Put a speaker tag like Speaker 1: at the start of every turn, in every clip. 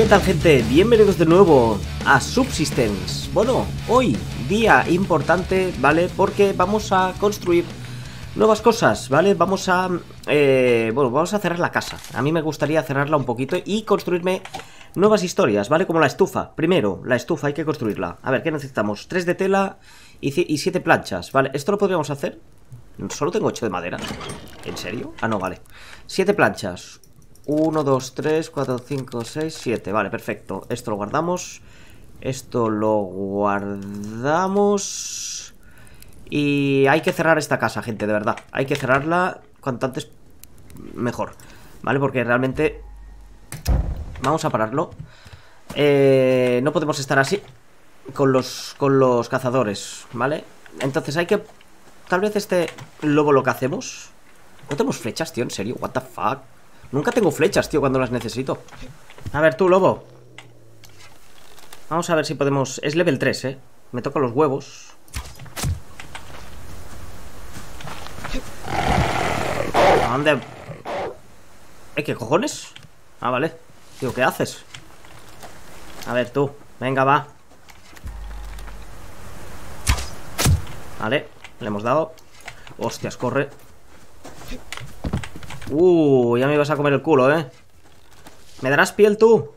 Speaker 1: tal, gente? Bienvenidos de nuevo a Subsistence. Bueno, hoy día importante, ¿vale? Porque vamos a construir nuevas cosas, ¿vale? Vamos a... vamos a cerrar la casa. A mí me gustaría cerrarla un poquito y construirme nuevas historias, ¿vale? Como la estufa. Primero, la estufa hay que construirla. A ver, ¿qué necesitamos? 3 de tela y 7 planchas, ¿vale? ¿Esto lo podríamos hacer? Solo tengo 8 de madera. ¿En serio? Ah, no, vale. 7 planchas. 1, 2, 3, 4, 5, 6, 7. Vale, perfecto. Esto lo guardamos. Esto lo guardamos. Y hay que cerrar esta casa, gente, de verdad. Hay que cerrarla cuanto antes mejor. ¿Vale? Porque realmente... Vamos a pararlo. No podemos estar así con los cazadores, ¿vale? Entonces hay que... Tal vez este lobo lo que hacemos. ¿No tenemos flechas, tío? ¿En serio? What the fuck? Nunca tengo flechas, tío, cuando las necesito. A ver, tú, lobo. Vamos a ver si podemos... Es level 3, ¿eh? Me tocan los huevos. ¿A dónde? ¿Qué cojones? Ah, vale. Tío, ¿qué haces? A ver, tú. Venga, va. Vale, le hemos dado. Hostias, corre. Ya me ibas a comer el culo, ¿eh? ¿Me darás piel tú?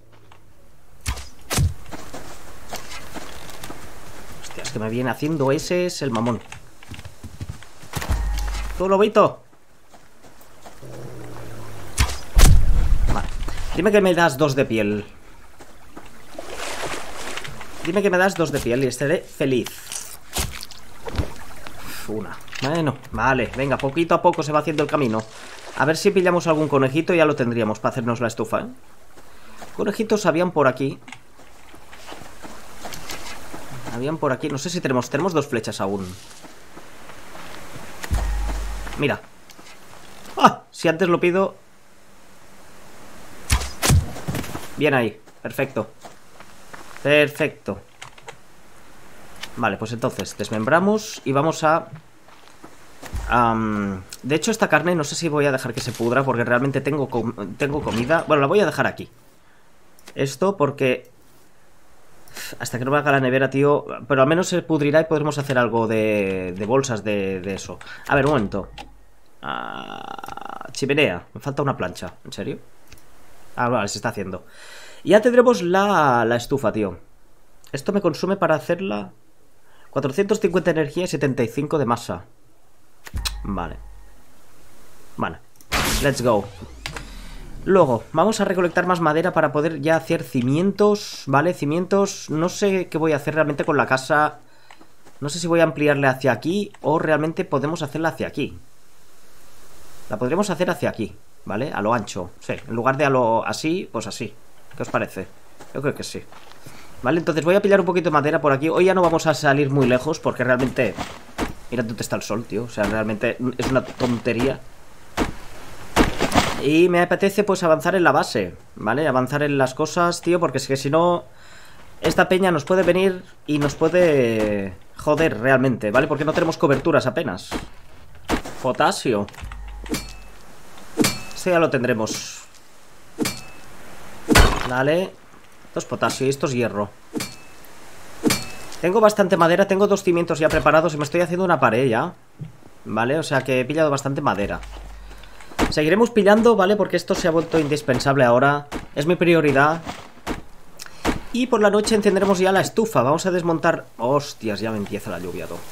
Speaker 1: Hostias, que me viene haciendo ese es el mamón. Tú, lobito. Vale. Dime que me das 2 de piel. Dime que me das 2 de piel y estaré feliz. Una. Bueno, vale, venga, poquito a poco se va haciendo el camino. A ver si pillamos algún conejito y ya lo tendríamos para hacernos la estufa, ¿eh? Conejitos habían por aquí. Habían por aquí, no sé si tenemos 2 flechas aún. Mira. ¡Ah! Si antes lo pido. Bien ahí, perfecto. Perfecto. Vale, pues entonces desmembramos y vamos a... de hecho, esta carne no sé si voy a dejar que se pudra porque realmente tengo comida. Bueno, la voy a dejar aquí. Esto porque... Hasta que no me haga la nevera, tío. Pero al menos se pudrirá y podremos hacer algo de bolsas de eso. A ver, un momento. Chimenea. Me falta una plancha. ¿En serio? Ah, vale, se está haciendo. Ya tendremos la estufa, tío. Esto me consume para hacerla 450 de energía y 75 de masa. Vale. Vale. Let's go. Luego, vamos a recolectar más madera para poder ya hacer cimientos. Vale, cimientos. No sé qué voy a hacer realmente con la casa. No sé si voy a ampliarle hacia aquí o realmente podemos hacerla hacia aquí. La podríamos hacer hacia aquí, ¿vale? A lo ancho. Sí, en lugar de a lo así, pues así. ¿Qué os parece? Yo creo que sí. Vale, entonces voy a pillar un poquito de madera por aquí. Hoy ya no vamos a salir muy lejos porque realmente... Mira dónde está el sol, tío. O sea, realmente es una tontería. Y me apetece, pues, avanzar en la base, ¿vale? Avanzar en las cosas, tío, porque es que si no... Esta peña nos puede venir y nos puede... joder, realmente, ¿vale? Porque no tenemos coberturas apenas. Potasio. Esto ya lo tendremos. Vale. Esto es potasio y esto es hierro. Tengo bastante madera, tengo 2 cimientos ya preparados y me estoy haciendo una pared ya. Vale, o sea que he pillado bastante madera. Seguiremos pillando, ¿vale? Porque esto se ha vuelto indispensable ahora. Es mi prioridad. Y por la noche encendremos ya la estufa. Vamos a desmontar... Hostias, ya me empieza la lluvia todo.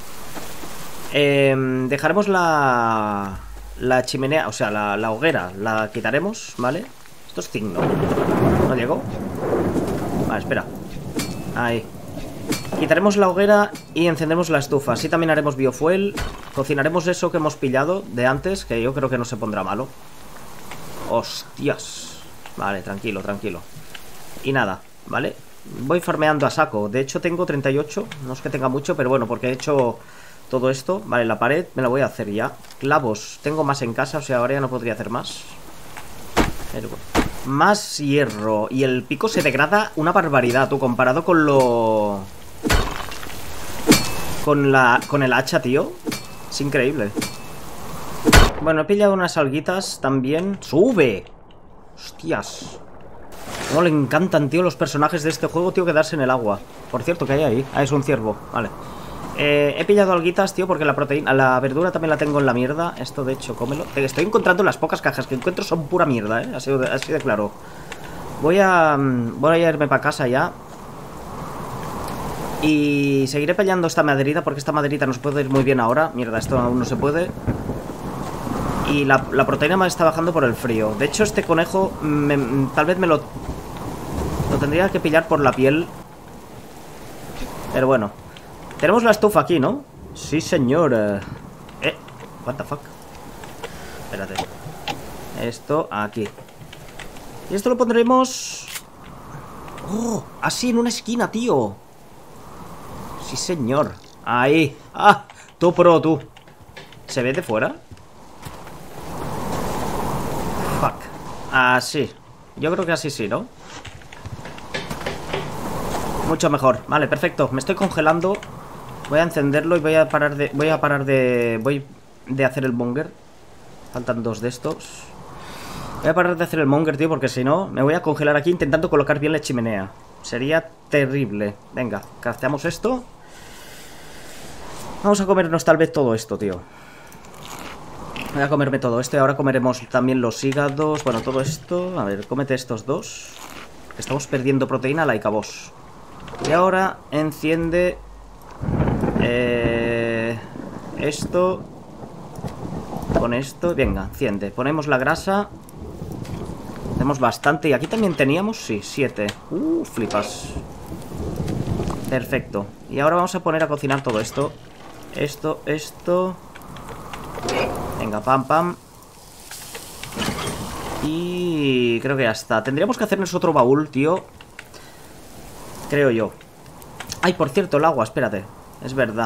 Speaker 1: Dejaremos la chimenea, o sea, la hoguera. La quitaremos, ¿vale? Esto es zinc, ¿no? ¿No llegó? Vale, espera. Ahí. Quitaremos la hoguera y encendemos la estufa. Así también haremos biofuel. Cocinaremos eso que hemos pillado de antes, que yo creo que no se pondrá malo. Hostias. Vale, tranquilo, tranquilo. Y nada, ¿vale? Voy farmeando a saco. De hecho tengo 38. No es que tenga mucho, pero bueno, porque he hecho todo esto. Vale, la pared me la voy a hacer ya. Clavos, tengo más en casa, o sea, ahora ya no podría hacer más. Pero bueno. Más hierro. Y el pico se degrada una barbaridad, tú, comparado con lo... Con el hacha, tío. Es increíble. Bueno, he pillado unas alguitas también. ¡Sube! Hostias. Cómo le encantan, tío, los personajes de este juego, tío, quedarse en el agua. Por cierto, ¿qué hay ahí? Ah, es un ciervo, vale. He pillado alguitas, tío, porque la proteína, la verdura también la tengo en la mierda. Esto, de hecho, cómelo. Estoy encontrando las pocas cajas que encuentro son pura mierda, así de claro. Voy a irme para casa ya. Y seguiré peleando esta maderita, porque esta maderita nos puede ir muy bien ahora. Mierda, esto aún no se puede. Y la proteína me está bajando por el frío. De hecho, este conejo tal vez me lo tendría que pillar por la piel. Pero bueno. Tenemos la estufa aquí, ¿no? Sí, señor. What the fuck. Espérate. Esto aquí. Y esto lo pondremos... ¡Oh! Así, en una esquina, tío. Sí, señor. Ahí. ¡Ah! Tú pro, tú. ¿Se ve de fuera? Fuck. Así. Yo creo que así sí, ¿no? Mucho mejor. Vale, perfecto. Me estoy congelando. Voy a encenderlo y voy a parar de hacer el monger. Faltan 2 de estos. Voy a parar de hacer el monger, tío, porque si no me voy a congelar aquí intentando colocar bien la chimenea. Sería terrible. Venga, crafteamos esto. Vamos a comernos tal vez todo esto, tío. Voy a comerme todo esto y ahora comeremos también los hígados. Bueno, todo esto. A ver, cómete estos dos. Estamos perdiendo proteína, like a boss. Y ahora enciende esto con esto. Venga, enciende. Ponemos la grasa. Tenemos bastante. Y aquí también teníamos, sí, 7. Flipas. Perfecto. Y ahora vamos a poner a cocinar todo esto. Esto. Venga, pam, pam. Y creo que ya está. Tendríamos que hacernos otro baúl, tío. Creo yo. Ay, por cierto, el agua, espérate. Es verdad.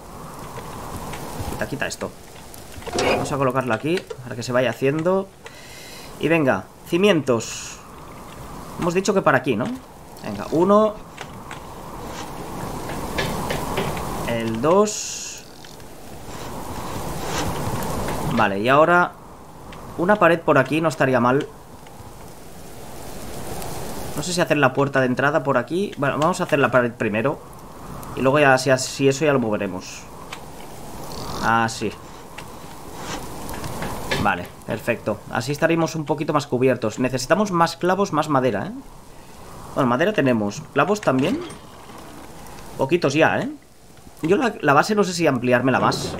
Speaker 1: Quita esto. Vamos a colocarlo aquí para que se vaya haciendo. Y venga, cimientos. Hemos dicho que para aquí, ¿no? Venga, 1. El 2. Vale, y ahora una pared por aquí no estaría mal. No sé si hacer la puerta de entrada por aquí. Bueno, vamos a hacer la pared primero. Y luego ya, si eso ya lo moveremos. Así. Vale, perfecto. Así estaremos un poquito más cubiertos. Necesitamos más clavos, más madera, ¿eh? Bueno, madera tenemos. ¿Clavos también? Poquitos ya, ¿eh? Yo la base no sé si ampliármela más.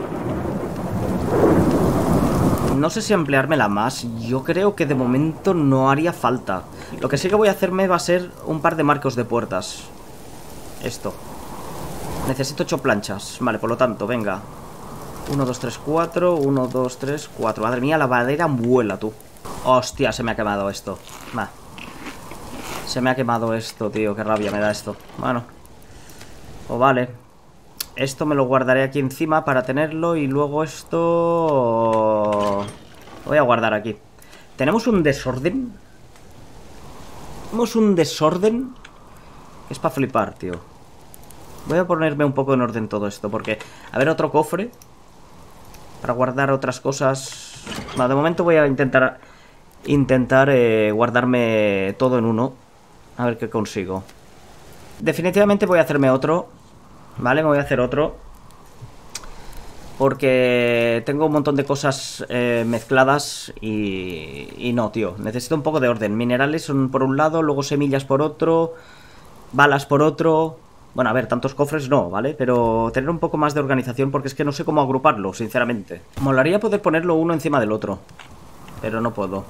Speaker 1: No sé si ampliármela más. Yo creo que de momento no haría falta. Lo que sí que voy a hacerme va a ser un par de marcos de puertas. Esto. Necesito 8 planchas. Vale, por lo tanto, venga. 1, 2, 3, 4. 1, 2, 3, 4. Madre mía, la madera vuela, tú. Hostia, se me ha quemado esto. Va. Se me ha quemado esto, tío. Qué rabia me da esto. Bueno. Pues vale. Esto me lo guardaré aquí encima para tenerlo. Y luego esto... Lo voy a guardar aquí. Tenemos un desorden. Tenemos un desorden. Es para flipar, tío. Voy a ponerme un poco en orden todo esto. Porque, a ver, otro cofre para guardar otras cosas. No, de momento voy a intentar guardarme todo en uno. A ver qué consigo. Definitivamente voy a hacerme otro. Vale, me voy a hacer otro. Porque tengo un montón de cosas mezcladas y no, tío. Necesito un poco de orden. Minerales son por un lado, luego semillas por otro, balas por otro. Bueno, a ver, tantos cofres no, ¿vale? Pero tener un poco más de organización porque es que no sé cómo agruparlo, sinceramente. Molaría poder ponerlo uno encima del otro, pero no puedo.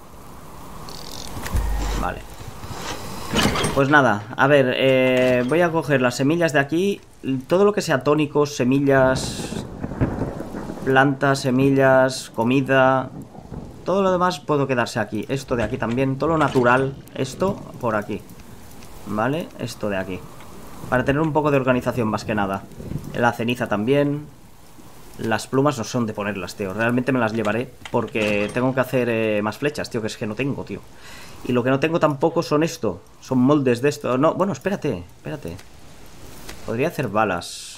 Speaker 1: Vale. Pues nada, a ver, voy a coger las semillas de aquí. Todo lo que sea tónicos, semillas, plantas, semillas, comida. Todo lo demás puedo quedarse aquí. Esto de aquí también, todo lo natural. Esto por aquí. ¿Vale? Esto de aquí. Para tener un poco de organización más que nada. La ceniza también. Las plumas no son de ponerlas, tío. Realmente me las llevaré porque tengo que hacer más flechas, tío. Que es que no tengo, tío. Y lo que no tengo tampoco son esto. Son moldes de esto. No, bueno, espérate. Podría hacer balas.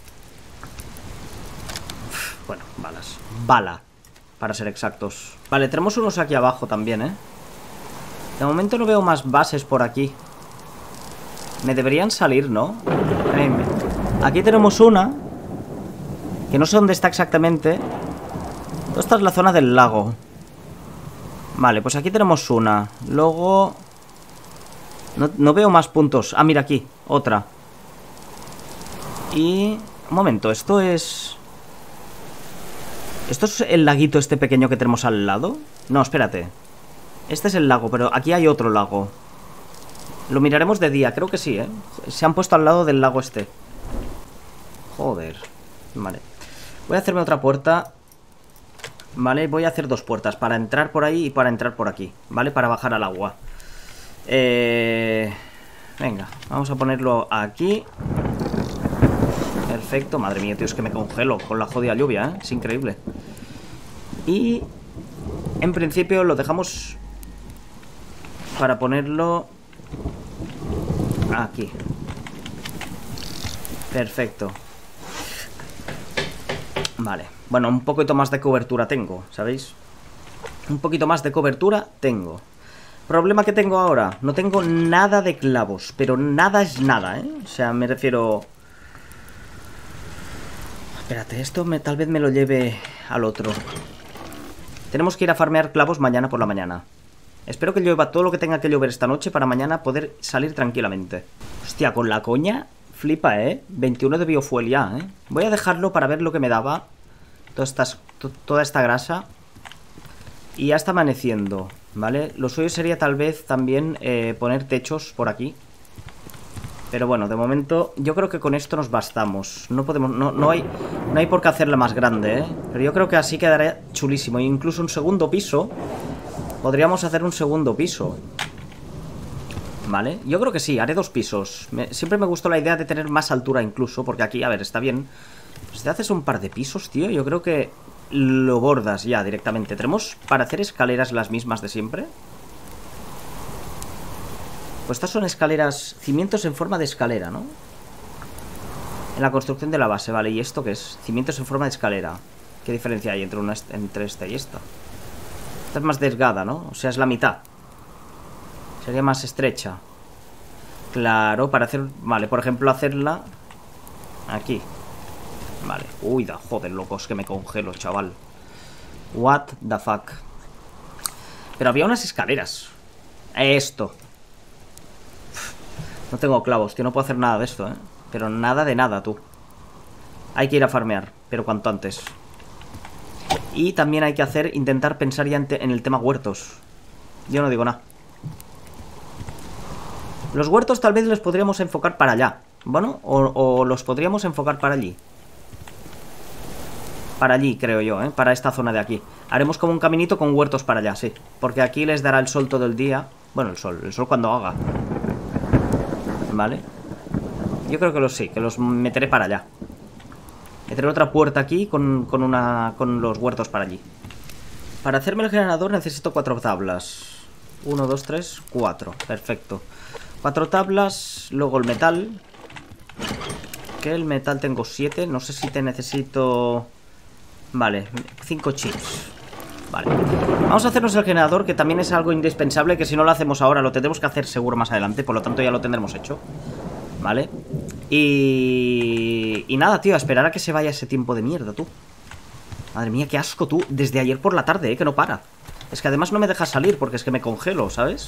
Speaker 1: Bueno, balas. Bala, para ser exactos. Vale, tenemos unos aquí abajo también, ¿eh? De momento no veo más bases por aquí. Me deberían salir, ¿no? Aquí tenemos una que no sé dónde está exactamente. Esta es la zona del lago. Vale, pues aquí tenemos una. Luego... No veo más puntos. Ah, mira aquí, otra. Y... Un momento, esto es... ¿Esto es el laguito este pequeño que tenemos al lado? No, espérate. Este es el lago, pero aquí hay otro lago. Lo miraremos de día, creo que sí, ¿eh? Se han puesto al lado del lago este. Joder. Vale. Voy a hacerme otra puerta. Vale, voy a hacer dos puertas. Para entrar por ahí y para entrar por aquí. ¿Vale? Para bajar al agua. Venga, vamos a ponerlo aquí. Perfecto. Madre mía, tío, es que me congelo con la jodida lluvia, ¿eh? Es increíble. Y... En principio lo dejamos... Para ponerlo... Aquí. Perfecto. Vale. Bueno, un poquito más de cobertura tengo, ¿sabéis? Un poquito más de cobertura tengo. Problema que tengo ahora. No tengo nada de clavos. Pero nada es nada, ¿eh? O sea, me refiero... Espérate, esto tal vez me lo lleve al otro. Tenemos que ir a farmear clavos mañana por la mañana. Espero que llueva todo lo que tenga que llover esta noche para mañana poder salir tranquilamente. Hostia, con la coña, flipa, ¿eh? 21 de biofuel ya, ¿eh? Voy a dejarlo para ver lo que me daba toda esta grasa. Y ya está amaneciendo, ¿vale? Lo suyo sería tal vez también poner techos por aquí. Pero bueno, de momento yo creo que con esto nos bastamos. No podemos, no hay por qué hacerla más grande, ¿eh? Pero yo creo que así quedaría chulísimo. E incluso un segundo piso. Podríamos hacer un segundo piso. ¿Vale? Yo creo que sí, haré dos pisos. Siempre me gustó la idea de tener más altura incluso. Porque aquí, a ver, está bien. Pues si te haces un par de pisos, tío, yo creo que lo bordas ya directamente. ¿Tenemos para hacer escaleras las mismas de siempre? Pues estas son escaleras, cimientos en forma de escalera, ¿no? En la construcción de la base, vale. ¿Y esto qué es? Cimientos en forma de escalera. ¿Qué diferencia hay entre esta y esta? Esta es más delgada, ¿no? O sea, es la mitad. Sería más estrecha. Claro, para hacer... Vale, por ejemplo, hacerla aquí. Vale. Uy, joder, locos, que me congelo, chaval. What the fuck. Pero había unas escaleras. Esto. No tengo clavos, tío, no puedo hacer nada de esto, ¿eh? Pero nada de nada, tú. Hay que ir a farmear, pero cuanto antes. Y también hay que intentar pensar ya en el tema huertos. Yo no digo nada. Los huertos tal vez los podríamos enfocar para allá. Bueno, o los podríamos enfocar para allí. Para allí, creo yo, ¿eh? Para esta zona de aquí. Haremos como un caminito con huertos para allá, sí. Porque aquí les dará el sol todo el día. Bueno, el sol cuando haga. Vale. Yo creo que sí, que los meteré para allá. Meteré otra puerta aquí con los huertos para allí. Para hacerme el generador necesito 4 tablas. 1, 2, 3, 4. Perfecto. 4 tablas. Luego el metal. Que el metal tengo 7. No sé si te necesito... Vale, 5 chips. Vale. Vamos a hacernos el generador, que también es algo indispensable, que si no lo hacemos ahora lo tendremos que hacer seguro más adelante. Por lo tanto ya lo tendremos hecho. Vale. Y nada, tío, a esperar a que se vaya ese tiempo de mierda, tú. Madre mía, qué asco, tú. Desde ayer por la tarde, que no para. Es que además no me deja salir porque es que me congelo, ¿sabes?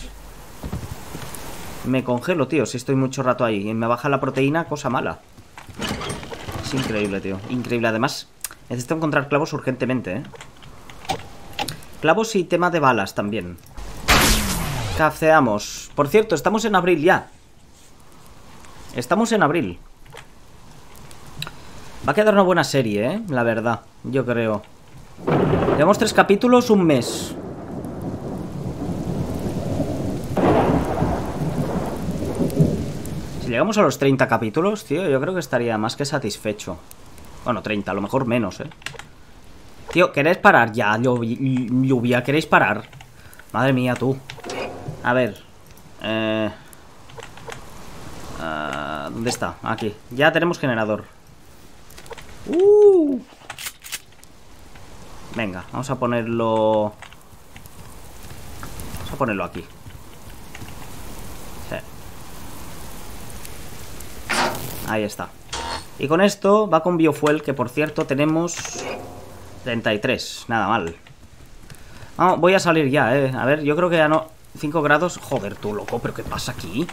Speaker 1: Me congelo, tío, si estoy mucho rato ahí. Y me baja la proteína, cosa mala. Es increíble, tío. Increíble. Además, necesito encontrar clavos urgentemente, ¿eh? Clavos y tema de balas también. Cafeamos. Por cierto, estamos en abril ya. Estamos en abril. Va a quedar una buena serie, ¿eh? La verdad, yo creo. Llevamos 3 capítulos, un mes. Si llegamos a los 30 capítulos, tío, yo creo que estaría más que satisfecho. Bueno, 30, a lo mejor menos, ¿eh? Tío, ¿queréis parar ya? Lluvia, ¿queréis parar? Madre mía, tú. A ver. ¿Dónde está? Aquí. Ya tenemos generador. Venga, vamos a ponerlo... Vamos a ponerlo aquí. Ahí está. Y con esto va con biofuel, que por cierto tenemos 33, nada mal. Vamos, voy a salir ya, a ver, yo creo que ya no. 5 grados, joder tú, loco, pero ¿qué pasa aquí?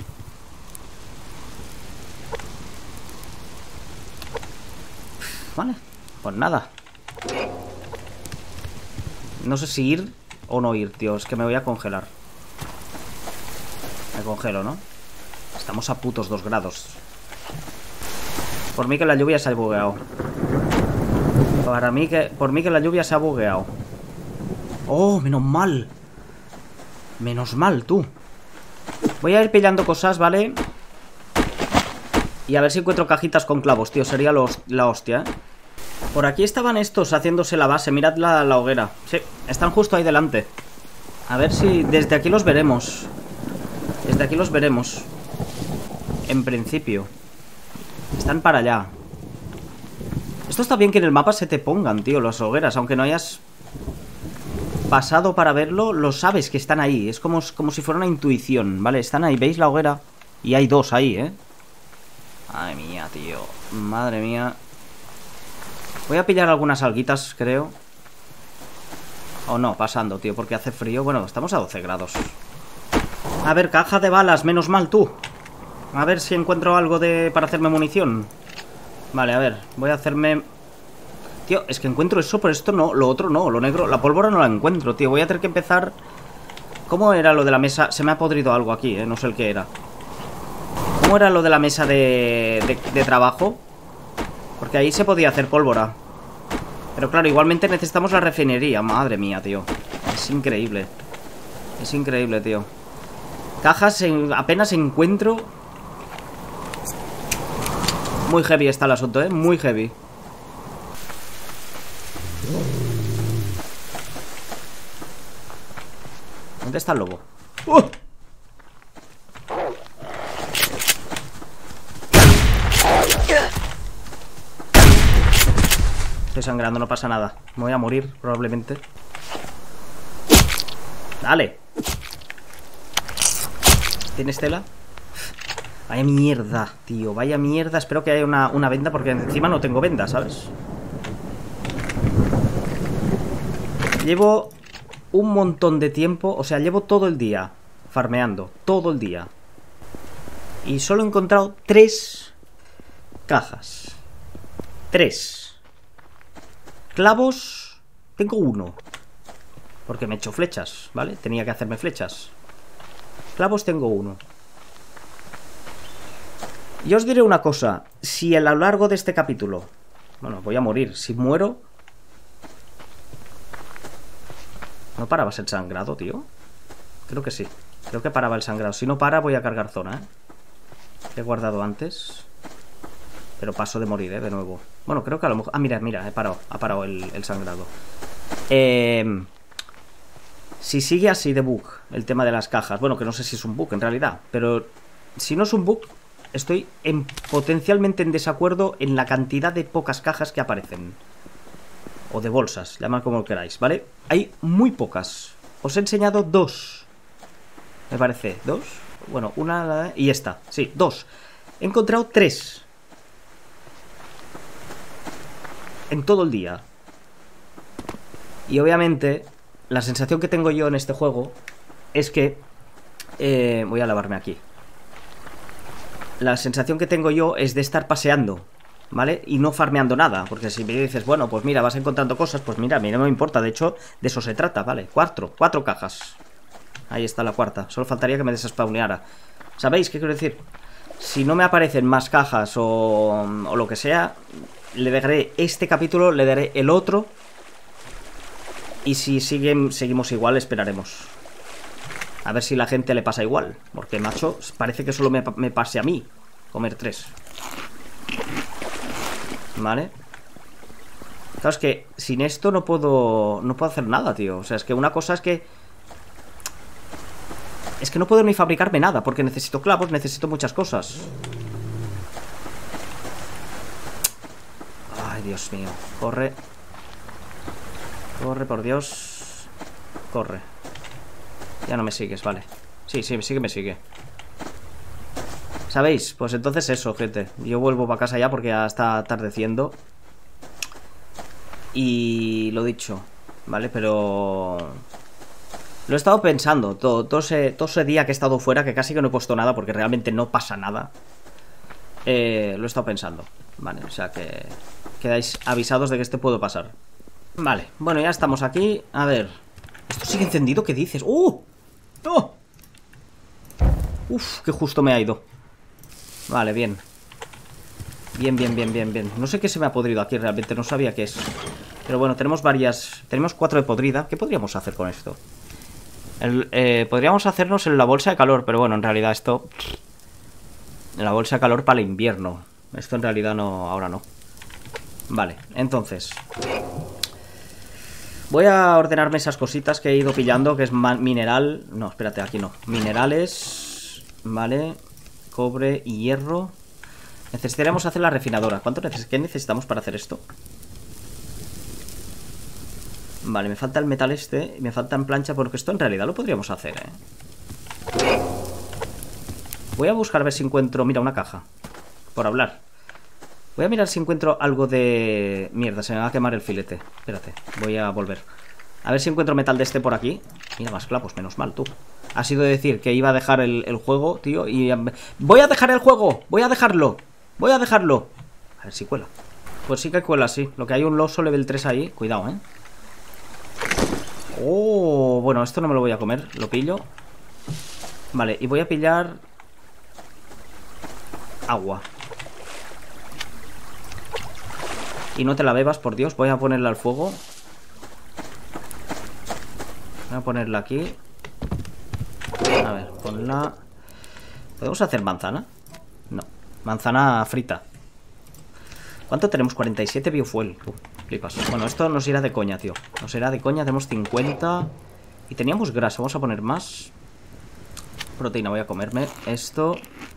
Speaker 1: Vale, pues nada. No sé si ir o no ir, tío, es que me voy a congelar. Me congelo, ¿no? Estamos a putos 2 grados. Por mí que la lluvia se ha bugueado. Por mí que la lluvia se ha bugueado. Oh, menos mal. Menos mal, tú. Voy a ir pillando cosas, ¿vale? Y a ver si encuentro cajitas con clavos, tío. Sería la hostia, ¿eh? Por aquí estaban estos haciéndose la base. Mirad la hoguera. Sí, están justo ahí delante. A ver si desde aquí los veremos. Desde aquí los veremos. En principio. Están para allá. Esto está bien que en el mapa se te pongan, tío, las hogueras. Aunque no hayas pasado para verlo, lo sabes que están ahí. Es como si fuera una intuición, ¿vale? Están ahí, ¿veis la hoguera? Y hay 2 ahí, ¿eh? Madre mía, tío. Madre mía. Voy a pillar algunas alguitas, creo. O no, pasando, tío, porque hace frío. Bueno, estamos a 12 grados. A ver, caja de balas, menos mal, tú. A ver si encuentro algo para hacerme munición. Vale, a ver, voy a hacerme... Tío, es que encuentro eso, pero esto no, lo otro no, lo negro. La pólvora no la encuentro, tío. Voy a tener que empezar... ¿Cómo era lo de la mesa? Se me ha podrido algo aquí, no sé el que era. ¿Cómo era lo de la mesa de trabajo? Porque ahí se podía hacer pólvora. Pero claro, igualmente necesitamos la refinería. Madre mía, tío. Es increíble. Es increíble, tío. Cajas apenas encuentro. Muy heavy está el asunto, muy heavy. ¿Dónde está el lobo? ¡Uh! Estoy sangrando, no pasa nada. Me voy a morir, probablemente. Dale. ¿Tienes tela? Vaya mierda, tío. Vaya mierda. Espero que haya una venda, porque encima no tengo venda, ¿sabes? Llevo un montón de tiempo. O sea, llevo todo el día farmeando. Todo el día. Y solo he encontrado 3 cajas. 3. Clavos, tengo 1. Porque me he hecho flechas, ¿vale? Tenía que hacerme flechas. Clavos tengo 1. Y os diré una cosa. Si a lo largo de este capítulo... Bueno, voy a morir. Si muero... ¿No paraba el sangrado, tío? Creo que sí. Creo que paraba el sangrado. Si no para, voy a cargar zona, ¿eh? He guardado antes... Pero paso de morir, de nuevo. Bueno, creo que a lo mejor... Ah, mira, ha parado el sangrado. Si sigue así de bug el tema de las cajas. Bueno, que no sé si es un bug en realidad. Pero si no es un bug, estoy potencialmente en desacuerdo en la cantidad de pocas cajas que aparecen. O de bolsas, llamad como queráis, ¿vale? Hay muy pocas. Os he enseñado 2. Me parece, 2. Bueno, una y esta. Sí, 2. He encontrado 3. En todo el día. Y obviamente la sensación que tengo yo en este juego es que voy a lavarme aquí. La sensación que tengo yo es de estar paseando, ¿vale? Y no farmeando nada. Porque si me dices, bueno, pues mira, vas encontrando cosas, pues mira, a mí no me importa. De hecho, de eso se trata, ¿vale? 4 cajas. Ahí está la 4. Solo faltaría que me desespawneara. ¿Sabéis qué quiero decir? Si no me aparecen más cajas o lo que sea... Le dejaré este capítulo, le daré el otro. Y si seguimos igual, esperaremos. A ver si la gente le pasa igual. Porque, macho, parece que solo me pase a mí comer 3. ¿Vale? Claro, es que sin esto no puedo hacer nada, tío. O sea, es que una cosa es que... Es que no puedo ni fabricarme nada. Porque necesito clavos, necesito muchas cosas. Dios mío, corre. Corre, por Dios. Corre. Ya no me sigues, vale. Sí, sí, me sigue. ¿Sabéis? Pues entonces eso, gente. Yo vuelvo para casa ya porque ya está atardeciendo. Y lo dicho, ¿vale? Pero... lo he estado pensando todo ese día que he estado fuera, que casi que no he puesto nada porque realmente no pasa nada. Lo he estado pensando, ¿vale? O sea que quedáis avisados de que este puede pasar. Vale, bueno, ya estamos aquí. A ver, ¿esto sigue encendido? ¿Qué dices? ¡No! Uf, que justo me ha ido. Vale, bien. Bien. No sé qué se me ha podrido aquí, realmente no sabía qué es. Pero bueno, tenemos varias... tenemos 4 de podrida. ¿Qué podríamos hacer con esto? Podríamos hacernos en la bolsa de calor, pero bueno, en realidad esto... en la bolsa de calor para el invierno. Esto en realidad no, ahora no. Vale, entonces... voy a ordenarme esas cositas que he ido pillando, que es mineral... no, espérate, aquí no. Minerales... vale... cobre y hierro. Necesitaremos hacer la refinadora. ¿Qué necesitamos para hacer esto? Vale, me falta el metal este. Y me falta en plancha, porque esto en realidad lo podríamos hacer, ¿eh? Voy a buscar a ver si encuentro... mira, una caja. Por hablar. Voy a mirar si encuentro algo de... mierda, se me va a quemar el filete. Espérate, voy a volver. A ver si encuentro metal de este por aquí. Mira, más clavos, menos mal, tú. Ha sido decir que iba a dejar el juego, tío, y... ¡voy a dejar el juego! ¡Voy a dejarlo! ¡Voy a dejarlo! A ver si cuela. Pues sí que cuela, sí. Lo que hay un loso level 3 ahí. Cuidado, ¿eh? Oh, bueno, esto no me lo voy a comer. Lo pillo. Vale, y voy a pillar... agua. Y no te la bebas, por Dios. Voy a ponerla al fuego. Voy a ponerla aquí. A ver, ponla... ¿podemos hacer manzana? No. Manzana frita. ¿Cuánto tenemos? 47 biofuel. Flipas. Bueno, esto nos irá de coña, tío. Nos irá de coña. Tenemos 50. Y teníamos grasa. Vamos a poner más. Proteína. Voy a comerme esto.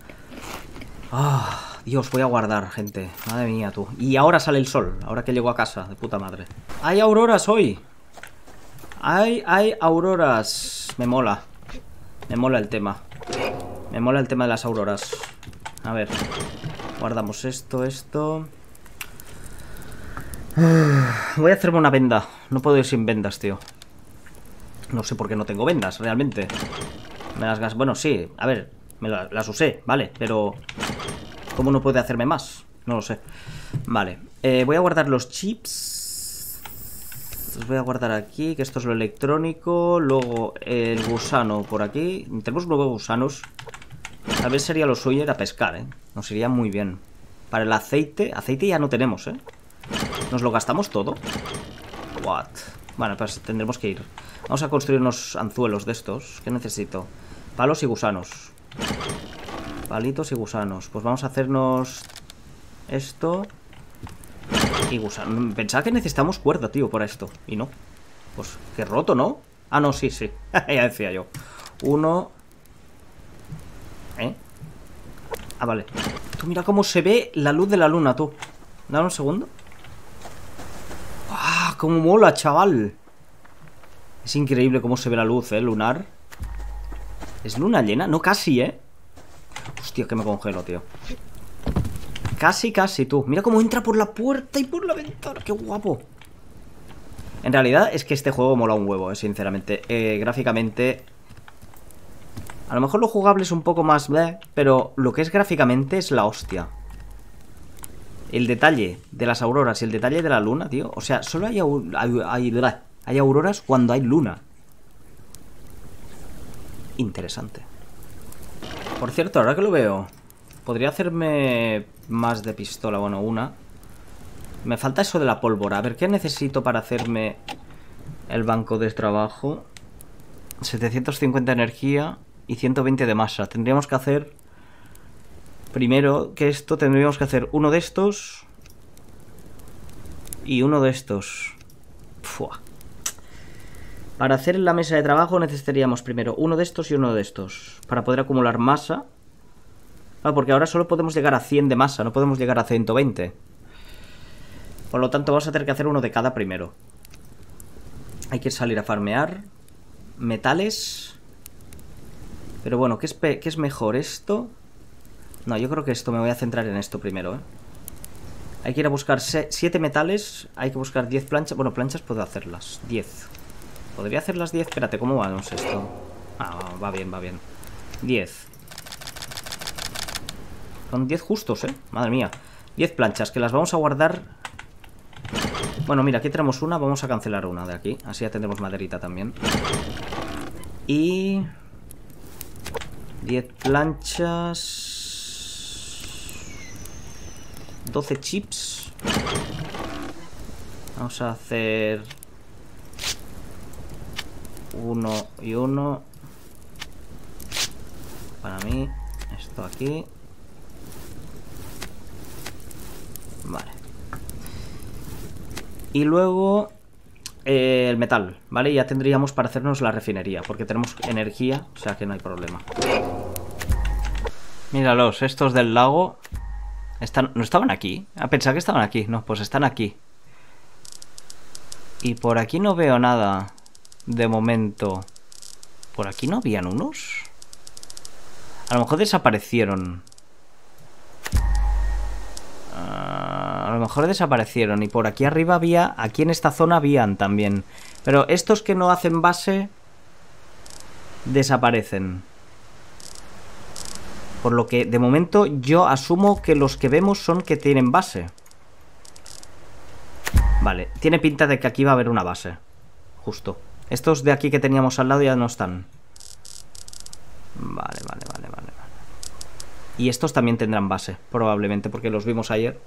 Speaker 1: Ah, Dios, voy a guardar, gente. Madre mía, tú. Y ahora sale el sol. Ahora que llego a casa. De puta madre. ¡Hay auroras hoy! Hay auroras. Me mola. Me mola el tema. Me mola el tema de las auroras. A ver. Guardamos esto. Voy a hacerme una venda. No puedo ir sin vendas, tío. No sé por qué no tengo vendas, realmente. Me las gas... bueno, sí. A ver, las usé, vale. Pero... ¿cómo no puede hacerme más? No lo sé. Vale. Voy a guardar los chips. Los voy a guardar aquí, que esto es lo electrónico. Luego el gusano por aquí. Tenemos nuevos gusanos. Tal vez sería lo suyo ir a pescar, ¿eh? Nos iría muy bien. Para el aceite... aceite ya no tenemos, ¿eh? ¿Nos lo gastamos todo? What? Bueno, pues tendremos que ir. Vamos a construir unos anzuelos de estos. ¿Qué necesito? Palos y gusanos. Palitos y gusanos. Pues vamos a hacernos... esto... y gusanos. Pensaba que necesitamos cuerda, tío, para esto. Y no. Pues qué roto, ¿no? Ah, no, sí. Ya decía yo. Uno... ah, vale. Tú mira cómo se ve la luz de la luna, tú. Dame un segundo. ¡Ah! ¡Cómo mola, chaval! Es increíble cómo se ve la luz, lunar. ¿Es luna llena? No, casi, Hostia, que me congelo, tío. Casi, tú. Mira cómo entra por la puerta y por la ventana. ¡Qué guapo! En realidad es que este juego mola un huevo, sinceramente. Gráficamente... a lo mejor lo jugable es un poco más... pero lo que es gráficamente es la hostia. El detalle de las auroras y el detalle de la luna, tío. O sea, solo hay auroras cuando hay luna. Interesante. Por cierto, ahora que lo veo, podría hacerme más de pistola. Bueno, una. Me falta eso de la pólvora. A ver, ¿qué necesito para hacerme el banco de trabajo? 750 energía y 120 de masa. Tendríamos que hacer... primero que esto, tendríamos que hacer uno de estos y uno de estos. Fua. Para hacer la mesa de trabajo necesitaríamos primero uno de estos y uno de estos, para poder acumular masa. Porque ahora solo podemos llegar a 100 de masa, no podemos llegar a 120. Por lo tanto vamos a tener que hacer uno de cada primero. Hay que salir a farmear metales. Pero bueno, ¿qué es mejor esto? No, yo creo que esto me voy a centrar en esto primero, ¿eh? Hay que ir a buscar 7 metales. Hay que buscar 10 planchas. Bueno, planchas puedo hacerlas. 10. ¿Podría hacer las 10? Espérate, ¿cómo vamos esto? Ah, va bien, va bien. 10. Son 10 justos, ¿eh? Madre mía. 10 planchas, que las vamos a guardar. Bueno, mira, aquí tenemos una. Vamos a cancelar una de aquí. Así ya tendremos maderita también. Y... 10 planchas... 12 chips. Vamos a hacer... 1 y 1. Para mí. Esto aquí. Vale. Y luego... el metal, ¿vale? Ya tendríamos para hacernos la refinería, porque tenemos energía, o sea que no hay problema. Míralos, estos del lago... ¿No estaban aquí? Ah, pensaba que estaban aquí. No, pues están aquí. Y por aquí no veo nada. De momento. ¿Por aquí no habían unos? A lo mejor desaparecieron. A lo mejor desaparecieron. Y por aquí arriba había... Aquí en esta zona habían también. Pero estos que no hacen base... desaparecen. Por lo que de momento yo asumo que los que vemos son que tienen base. Vale, tiene pinta de que aquí va a haber una base. Justo. Estos de aquí que teníamos al lado ya no están. Vale. Y estos también tendrán base, probablemente, porque los vimos ayer.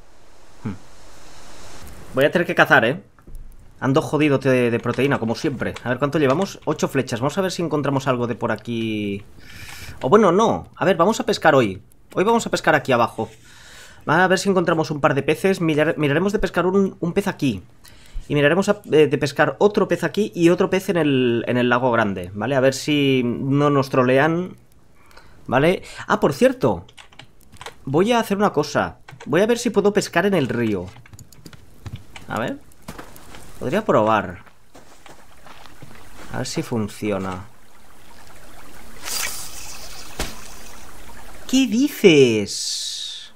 Speaker 1: Voy a tener que cazar, ¿eh? Ando jodido de proteína, como siempre. A ver cuánto llevamos. 8 flechas. Vamos a ver si encontramos algo de por aquí... O bueno, no. A ver, vamos a pescar hoy. Hoy vamos a pescar aquí abajo. A ver si encontramos un par de peces. Miraremos de pescar un pez aquí. Y miraremos de pescar otro pez aquí y otro pez en el lago grande, ¿vale? A ver si no nos trolean. ¿Vale? Ah, por cierto. Voy a hacer una cosa. Voy a ver si puedo pescar en el río. A ver. Podría probar. A ver si funciona. ¿Qué dices?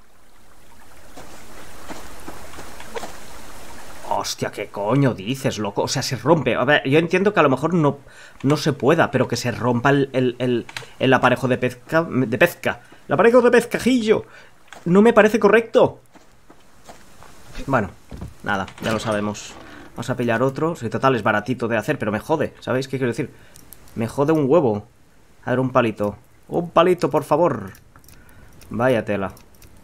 Speaker 1: Hostia, ¿qué coño dices, loco? O sea, se rompe. A ver, yo entiendo que a lo mejor no se pueda, pero que se rompa el aparejo de pesca. El aparejo de pescajillo. No me parece correcto. Bueno, nada, ya lo sabemos. Vamos a pillar otro. Si total es baratito de hacer, pero me jode. ¿Sabéis qué quiero decir? Me jode un huevo. A ver, un palito. Un palito, por favor. Vaya tela.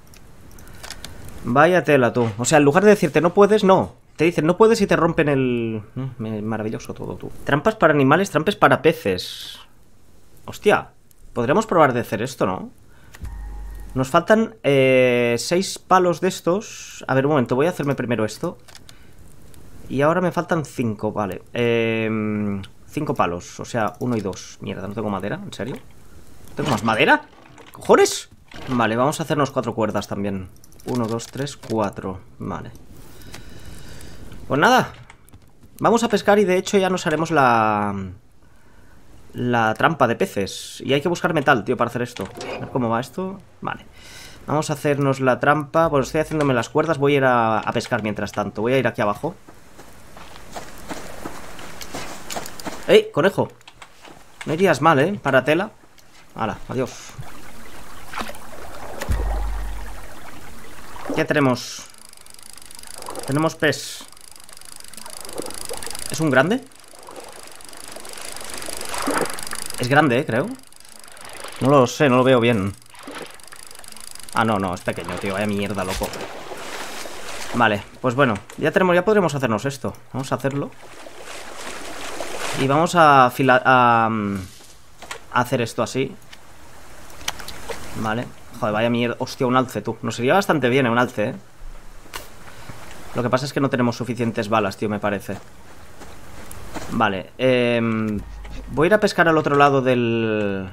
Speaker 1: Vaya tela, tú. O sea, en lugar de decirte no puedes, no. Te dicen no puedes y te rompen el... Maravilloso todo, tú. Trampas para animales, trampas para peces. Hostia. Podríamos probar de hacer esto, ¿no? Nos faltan 6 palos de estos. A ver, un momento. Voy a hacerme primero esto. Y ahora me faltan 5, vale. 5 palos, o sea, 1 y 2. Mierda, ¿no tengo madera? ¿En serio? ¿Tengo más madera? ¿Cojones? Vale, vamos a hacernos 4 cuerdas también. 1, 2, 3, 4. Vale. Pues nada. Vamos a pescar y de hecho ya nos haremos la trampa de peces. Y hay que buscar metal, tío, para hacer esto. A ver cómo va esto. Vale. Vamos a hacernos la trampa. Pues estoy haciéndome las cuerdas. Voy a ir a pescar mientras tanto. Voy a ir aquí abajo. ¡Ey, conejo! No irías mal, ¿eh? Para tela. Hala, adiós. ¿Qué tenemos? Tenemos pez. ¿Es un grande? Es grande, creo. No lo sé, no lo veo bien. Ah, no, es pequeño, tío. Vaya mierda, loco. Vale, pues bueno. Ya podremos hacernos esto. Vamos a hacerlo. Y vamos a hacer esto así. Vale. Joder, vaya mierda. Hostia, un alce, tú. Nos iría bastante bien, un alce, ¿eh? Lo que pasa es que no tenemos suficientes balas, tío, me parece. Vale. Voy a ir a pescar al otro lado del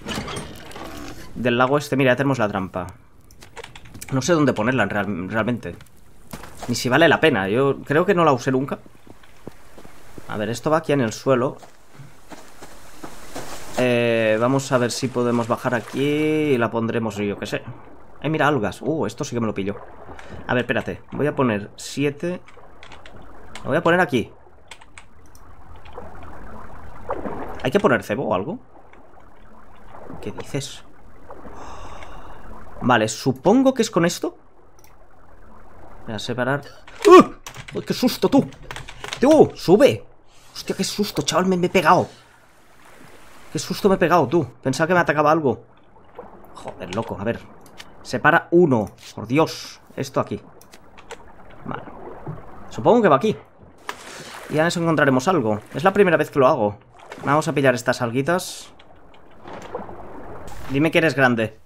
Speaker 1: lago este. Mira, ya tenemos la trampa. No sé dónde ponerla realmente. Ni si vale la pena. Yo creo que no la usé nunca. A ver, esto va aquí en el suelo. Vamos a ver si podemos bajar aquí y la pondremos, yo qué sé, Ay, mira, algas. Esto sí que me lo pillo. A ver, espérate. Voy a poner 7. Lo voy a poner aquí. ¿Hay que poner cebo o algo? ¿Qué dices? Vale, supongo que es con esto. Voy a separar. ¡Uy, qué susto, tú! ¡Tú! ¡Sube! Hostia, qué susto, chaval, me he pegado. Qué susto me he pegado, tú. Pensaba que me atacaba algo. Joder, loco, a ver. Separa 1. Por Dios. Esto aquí. Vale. Supongo que va aquí. Y a eso encontraremos algo. Es la primera vez que lo hago. Vamos a pillar estas alguitas. Dime que eres grande.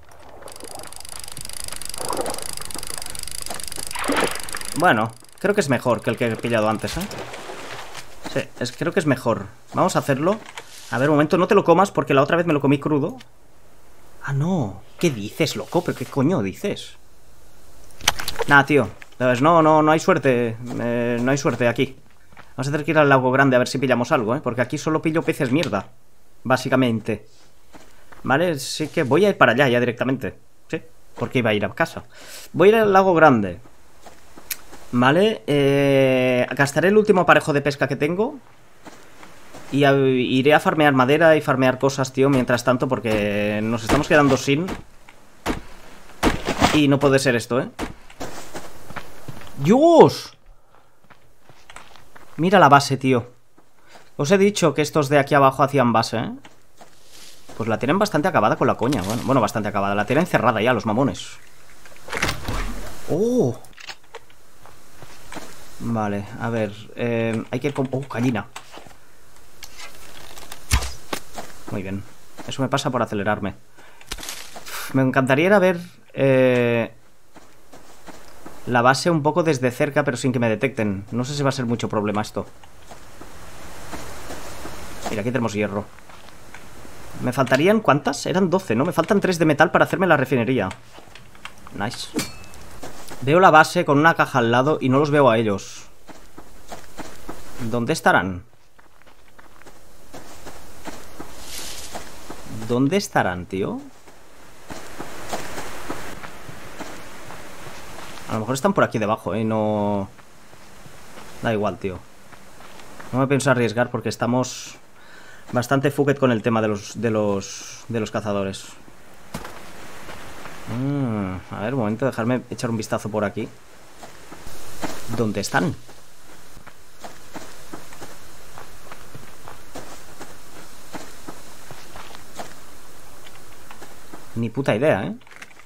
Speaker 1: Bueno, creo que es mejor que el que he pillado antes, ¿eh? Sí, creo que es mejor. Vamos a hacerlo. A ver, un momento, no te lo comas porque la otra vez me lo comí crudo. Ah, no. ¿Qué dices, loco? ¿Pero qué coño dices? Nada, tío. No hay suerte. No hay suerte aquí. Vamos a tener que ir al lago grande a ver si pillamos algo, ¿eh? Porque aquí solo pillo peces mierda. Básicamente. Vale, sí que voy a ir para allá ya directamente. Sí, porque iba a ir a casa. Voy a ir al lago grande. Vale, gastaré el último aparejo de pesca que tengo. Y iré a farmear madera y farmear cosas, tío, mientras tanto, porque nos estamos quedando sin. Y no puede ser esto, ¿eh? ¡Dios! Mira la base, tío. Os he dicho que estos de aquí abajo hacían base, ¿eh? Pues la tienen bastante acabada con la coña. Bueno, bastante acabada. La tienen cerrada ya, los mamones. ¡Oh! Vale, a ver. Hay que ir con... ¡Oh, gallina! Muy bien. Eso me pasa por acelerarme. Me encantaría ir a ver... la base un poco desde cerca, pero sin que me detecten. No sé si va a ser mucho problema esto. Mira, aquí tenemos hierro. Me faltarían... ¿Cuántas? Eran 12, ¿no? Me faltan 3 de metal para hacerme la refinería. Nice. Veo la base con una caja al lado y no los veo a ellos. ¿Dónde estarán? ¿Dónde estarán, tío? A lo mejor están por aquí debajo, ¿eh? No... Da igual, tío. No me pienso arriesgar porque estamos bastante fucket con el tema de los cazadores. A ver, un momento, dejarme echar un vistazo por aquí. ¿Dónde están? Ni puta idea, ¿eh?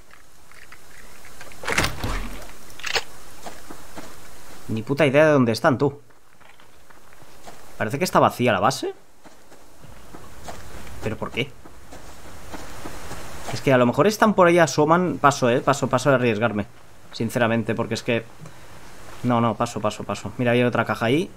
Speaker 1: Ni puta idea de dónde están, tú. Parece que está vacía la base. ¿Pero por qué? Es que a lo mejor están por ahí, asoman. Paso, paso a arriesgarme. Sinceramente, porque es que... No, paso. Mira, hay otra caja ahí.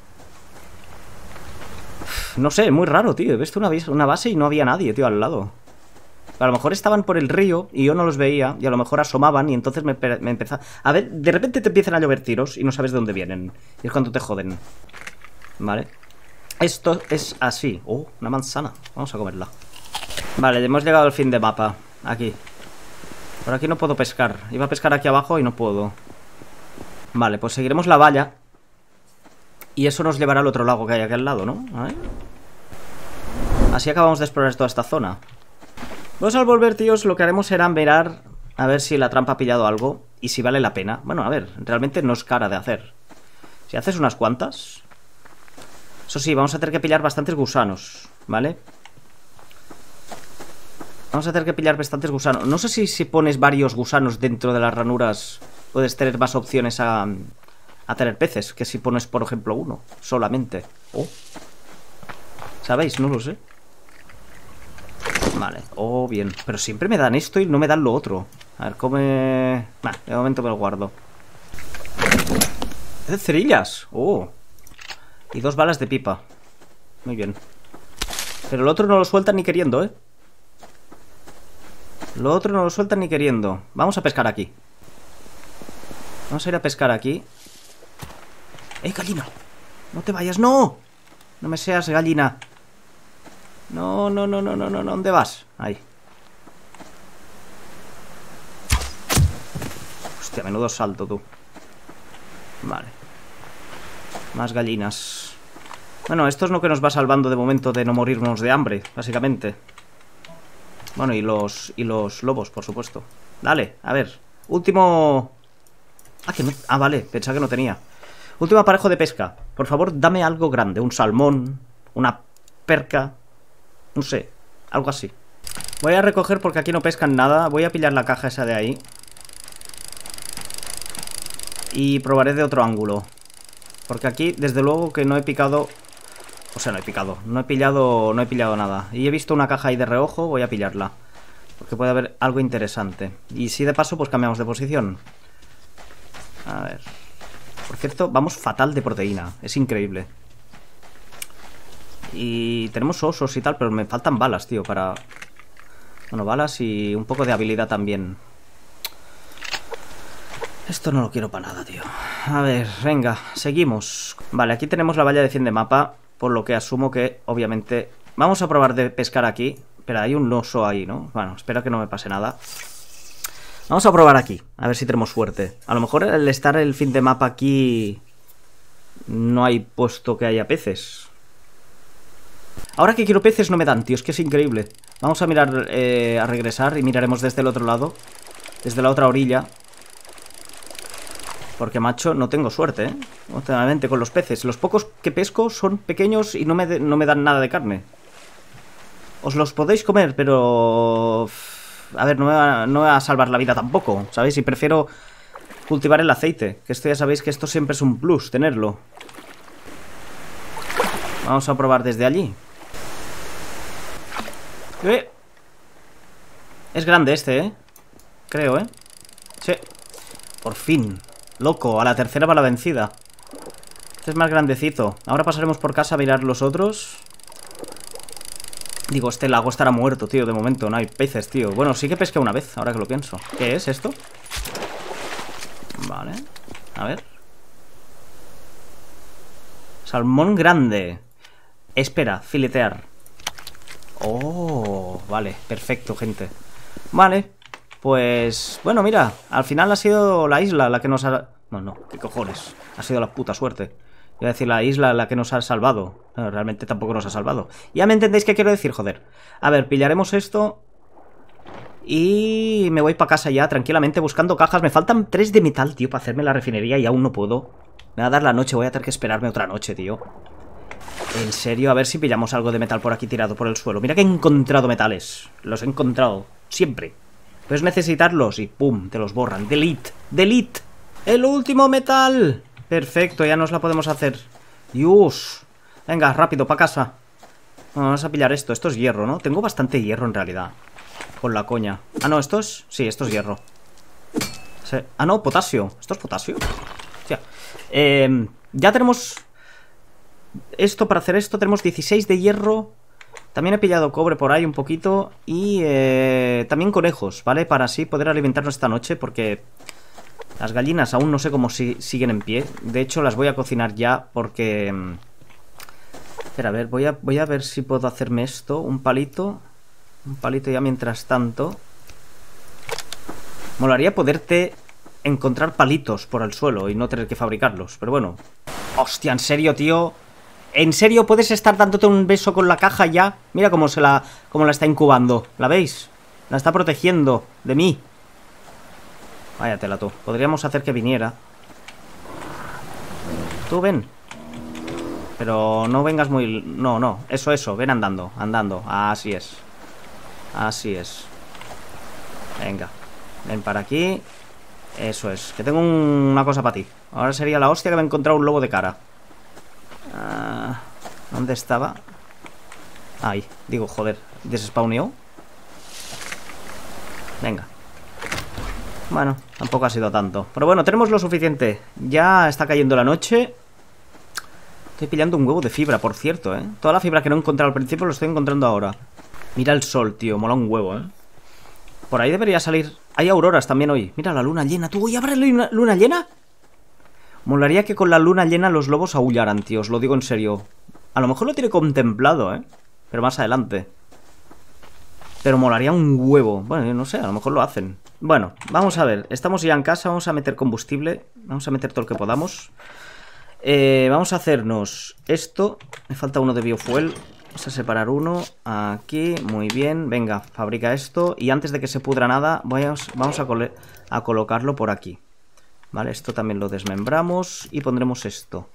Speaker 1: No sé, muy raro, tío. He visto una base y no había nadie, tío, al lado. A lo mejor estaban por el río y yo no los veía. Y a lo mejor asomaban y entonces me empezaba... A ver, de repente te empiezan a llover tiros y no sabes de dónde vienen. Y es cuando te joden. Vale. Esto es así. Oh, una manzana. Vamos a comerla. Vale, hemos llegado al fin de mapa. Aquí. Por aquí no puedo pescar. Iba a pescar aquí abajo y no puedo. Vale, pues seguiremos la valla. Y eso nos llevará al otro lago que hay aquí al lado, ¿no? A ver. Así acabamos de explorar toda esta zona. Pues al volver, tíos, lo que haremos será mirar a ver si la trampa ha pillado algo y si vale la pena. Bueno, a ver, realmente no es cara de hacer. Si haces unas cuantas... Eso sí, vamos a tener que pillar bastantes gusanos, ¿vale? Vamos a tener que pillar bastantes gusanos. No sé si pones varios gusanos dentro de las ranuras puedes tener más opciones a tener peces que si pones, por ejemplo, uno solamente. Oh. ¿Sabéis? No lo sé. Vale, bien. Pero siempre me dan esto y no me dan lo otro. A ver, come... de momento me lo guardo. ¡Cerillas! ¡Oh! Y 2 balas de pipa. Muy bien. Pero el otro no lo sueltan ni queriendo, ¿eh? Lo otro no lo sueltan ni queriendo. Vamos a pescar aquí. Vamos a ir a pescar aquí. ¡Eh, gallina! ¡No te vayas! ¡No! No me seas gallina. No. ¿Dónde vas? Ahí. Hostia, menudo salto, tú. Vale. Más gallinas. Bueno, esto es lo que nos va salvando de momento de no morirnos de hambre, básicamente. Bueno, y los lobos, por supuesto. Dale, a ver. Último... Ah, que no... Ah, vale, pensaba que no tenía. Último aparejo de pesca. Por favor, dame algo grande. Un salmón, una perca, no sé, algo así. Voy a recoger porque aquí no pescan nada. Voy a pillar la caja esa de ahí y probaré de otro ángulo, porque aquí, desde luego que no he picado. O sea, no he picado, no he pillado nada. Y he visto una caja ahí de reojo, voy a pillarla, porque puede haber algo interesante. Y si de paso, pues cambiamos de posición. A ver. Por cierto, vamos fatal de proteína, es increíble. Y tenemos osos y tal, pero me faltan balas, tío, para... Bueno, balas y un poco de habilidad también. Esto no lo quiero para nada, tío. A ver, venga, seguimos. Vale, aquí tenemos la valla de 100 de mapa, por lo que asumo que, obviamente... Vamos a probar de pescar aquí. Pero hay un oso ahí, ¿no? Bueno, espero que no me pase nada. Vamos a probar aquí, a ver si tenemos suerte. A lo mejor el estar el fin de mapa aquí... No hay puesto que haya peces. Ahora que quiero peces no me dan, tío, es que es increíble. Vamos a mirar, a regresar y miraremos desde el otro lado. Desde la otra orilla. Porque, macho, no tengo suerte, ¿eh? Últimamente con los peces. Los pocos que pesco son pequeños y no me dan nada de carne. Os los podéis comer, pero... A ver, no me va a salvar la vida tampoco, ¿sabéis? Y prefiero cultivar el aceite. Que esto ya sabéis que esto siempre es un plus, tenerlo. Vamos a probar desde allí. Es grande este, ¿eh? Creo, ¿eh? Sí. Por fin. Loco, a la tercera va la vencida. Este es más grandecito. Ahora pasaremos por casa a mirar los otros. Digo, este lago estará muerto, tío, de momento. No hay peces, tío. Bueno, sí que pesqué una vez, ahora que lo pienso. ¿Qué es esto? Vale. A ver. Salmón grande. Espera, filetear. Oh, vale, perfecto, gente. Vale, pues... Bueno, mira, al final ha sido la isla la que nos ha... No, qué cojones. Ha sido la puta suerte. Iba a decir la isla la que nos ha salvado. No, realmente tampoco nos ha salvado. Ya me entendéis qué quiero decir, joder. A ver, pillaremos esto. Y me voy para casa ya, tranquilamente, buscando cajas. Me faltan 3 de metal, tío, para hacerme la refinería y aún no puedo. Me va a dar la noche, voy a tener que esperarme otra noche, tío. En serio, a ver si pillamos algo de metal por aquí tirado por el suelo. Mira que he encontrado metales. Los he encontrado, siempre. Puedes necesitarlos y pum, te los borran. Delete, delete. El último metal. Perfecto, ya nos la podemos hacer. Dios. Venga, rápido, para casa. Vamos a pillar esto. Esto es hierro, ¿no? Tengo bastante hierro en realidad. Con la coña. Ah, no, ¿esto es? Sí, esto es hierro. Sí. Ah, no, potasio. ¿Esto es potasio? Hostia. Ya tenemos... Esto, para hacer esto tenemos 16 de hierro. También he pillado cobre por ahí un poquito. Y también conejos, ¿vale? Para así poder alimentarnos esta noche. Porque las gallinas aún no sé cómo siguen en pie. De hecho las voy a cocinar ya porque... Espera, a ver, voy a ver si puedo hacerme esto. Un palito. Un palito ya mientras tanto. Molaría poderte encontrar palitos por el suelo y no tener que fabricarlos. Pero bueno. Hostia, ¿en serio, tío? ¿En serio puedes estar dándote un beso con la caja ya? Mira cómo la está incubando. ¿La veis? La está protegiendo de mí. Váyatela tú. Podríamos hacer que viniera. Tú ven. Pero no vengas muy... No. Eso. Ven andando. Andando. Así es. Así es. Venga. Ven para aquí. Eso es. Que tengo una cosa para ti. Ahora sería la hostia que me he encontrado un lobo de cara. ¿Dónde estaba? Ahí, digo, joder. ¿Desspawneó? Venga. Bueno, tampoco ha sido tanto. Pero bueno, tenemos lo suficiente. Ya está cayendo la noche. Estoy pillando un huevo de fibra, por cierto, ¿eh? Toda la fibra que no he encontrado al principio lo estoy encontrando ahora. Mira el sol, tío, mola un huevo, ¿eh? Por ahí debería salir... Hay auroras también hoy. Mira la luna llena. ¿Tú hoy habrá luna llena? Molaría que con la luna llena los lobos aullaran, tío. Os lo digo en serio. A lo mejor lo tiene contemplado, ¿eh? Pero más adelante. Pero molaría un huevo. Bueno, no sé, a lo mejor lo hacen. Bueno, vamos a ver. Estamos ya en casa, vamos a meter combustible. Vamos a meter todo lo que podamos. Vamos a hacernos esto. Me falta uno de biofuel. Vamos a separar uno. Aquí, muy bien. Venga, fabrica esto. Y antes de que se pudra nada, vamos a colocarlo por aquí. Vale, esto también lo desmembramos. Y pondremos esto.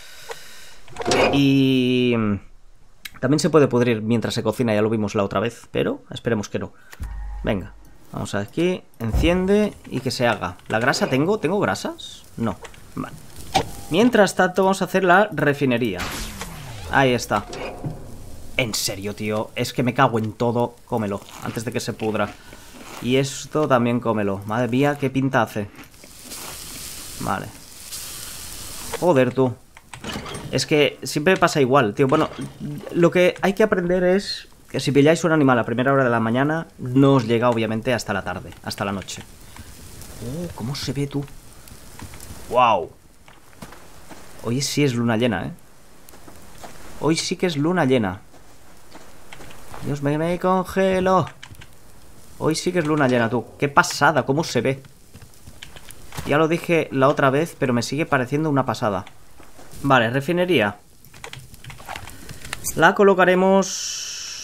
Speaker 1: Y... también se puede pudrir mientras se cocina, ya lo vimos la otra vez. Pero esperemos que no. Venga, vamos aquí. Enciende y que se haga. ¿La grasa tengo? ¿Tengo grasas? No. Vale. Mientras tanto vamos a hacer la refinería. Ahí está. En serio, tío. Es que me cago en todo. Cómelo, antes de que se pudra. Y esto también cómelo. Madre mía, qué pinta hace. Vale. Joder, tú. Es que siempre me pasa igual, tío. Bueno, lo que hay que aprender es que si pilláis un animal a primera hora de la mañana, no os llega obviamente hasta la tarde, hasta la noche. ¿Cómo se ve, tú? ¡Wow! Hoy sí es luna llena, ¿eh? Hoy sí que es luna llena. Dios, me congelo. Hoy sí que es luna llena, tú. ¡Qué pasada! ¿Cómo se ve? Ya lo dije la otra vez, pero me sigue pareciendo una pasada. Vale, refinería. La colocaremos...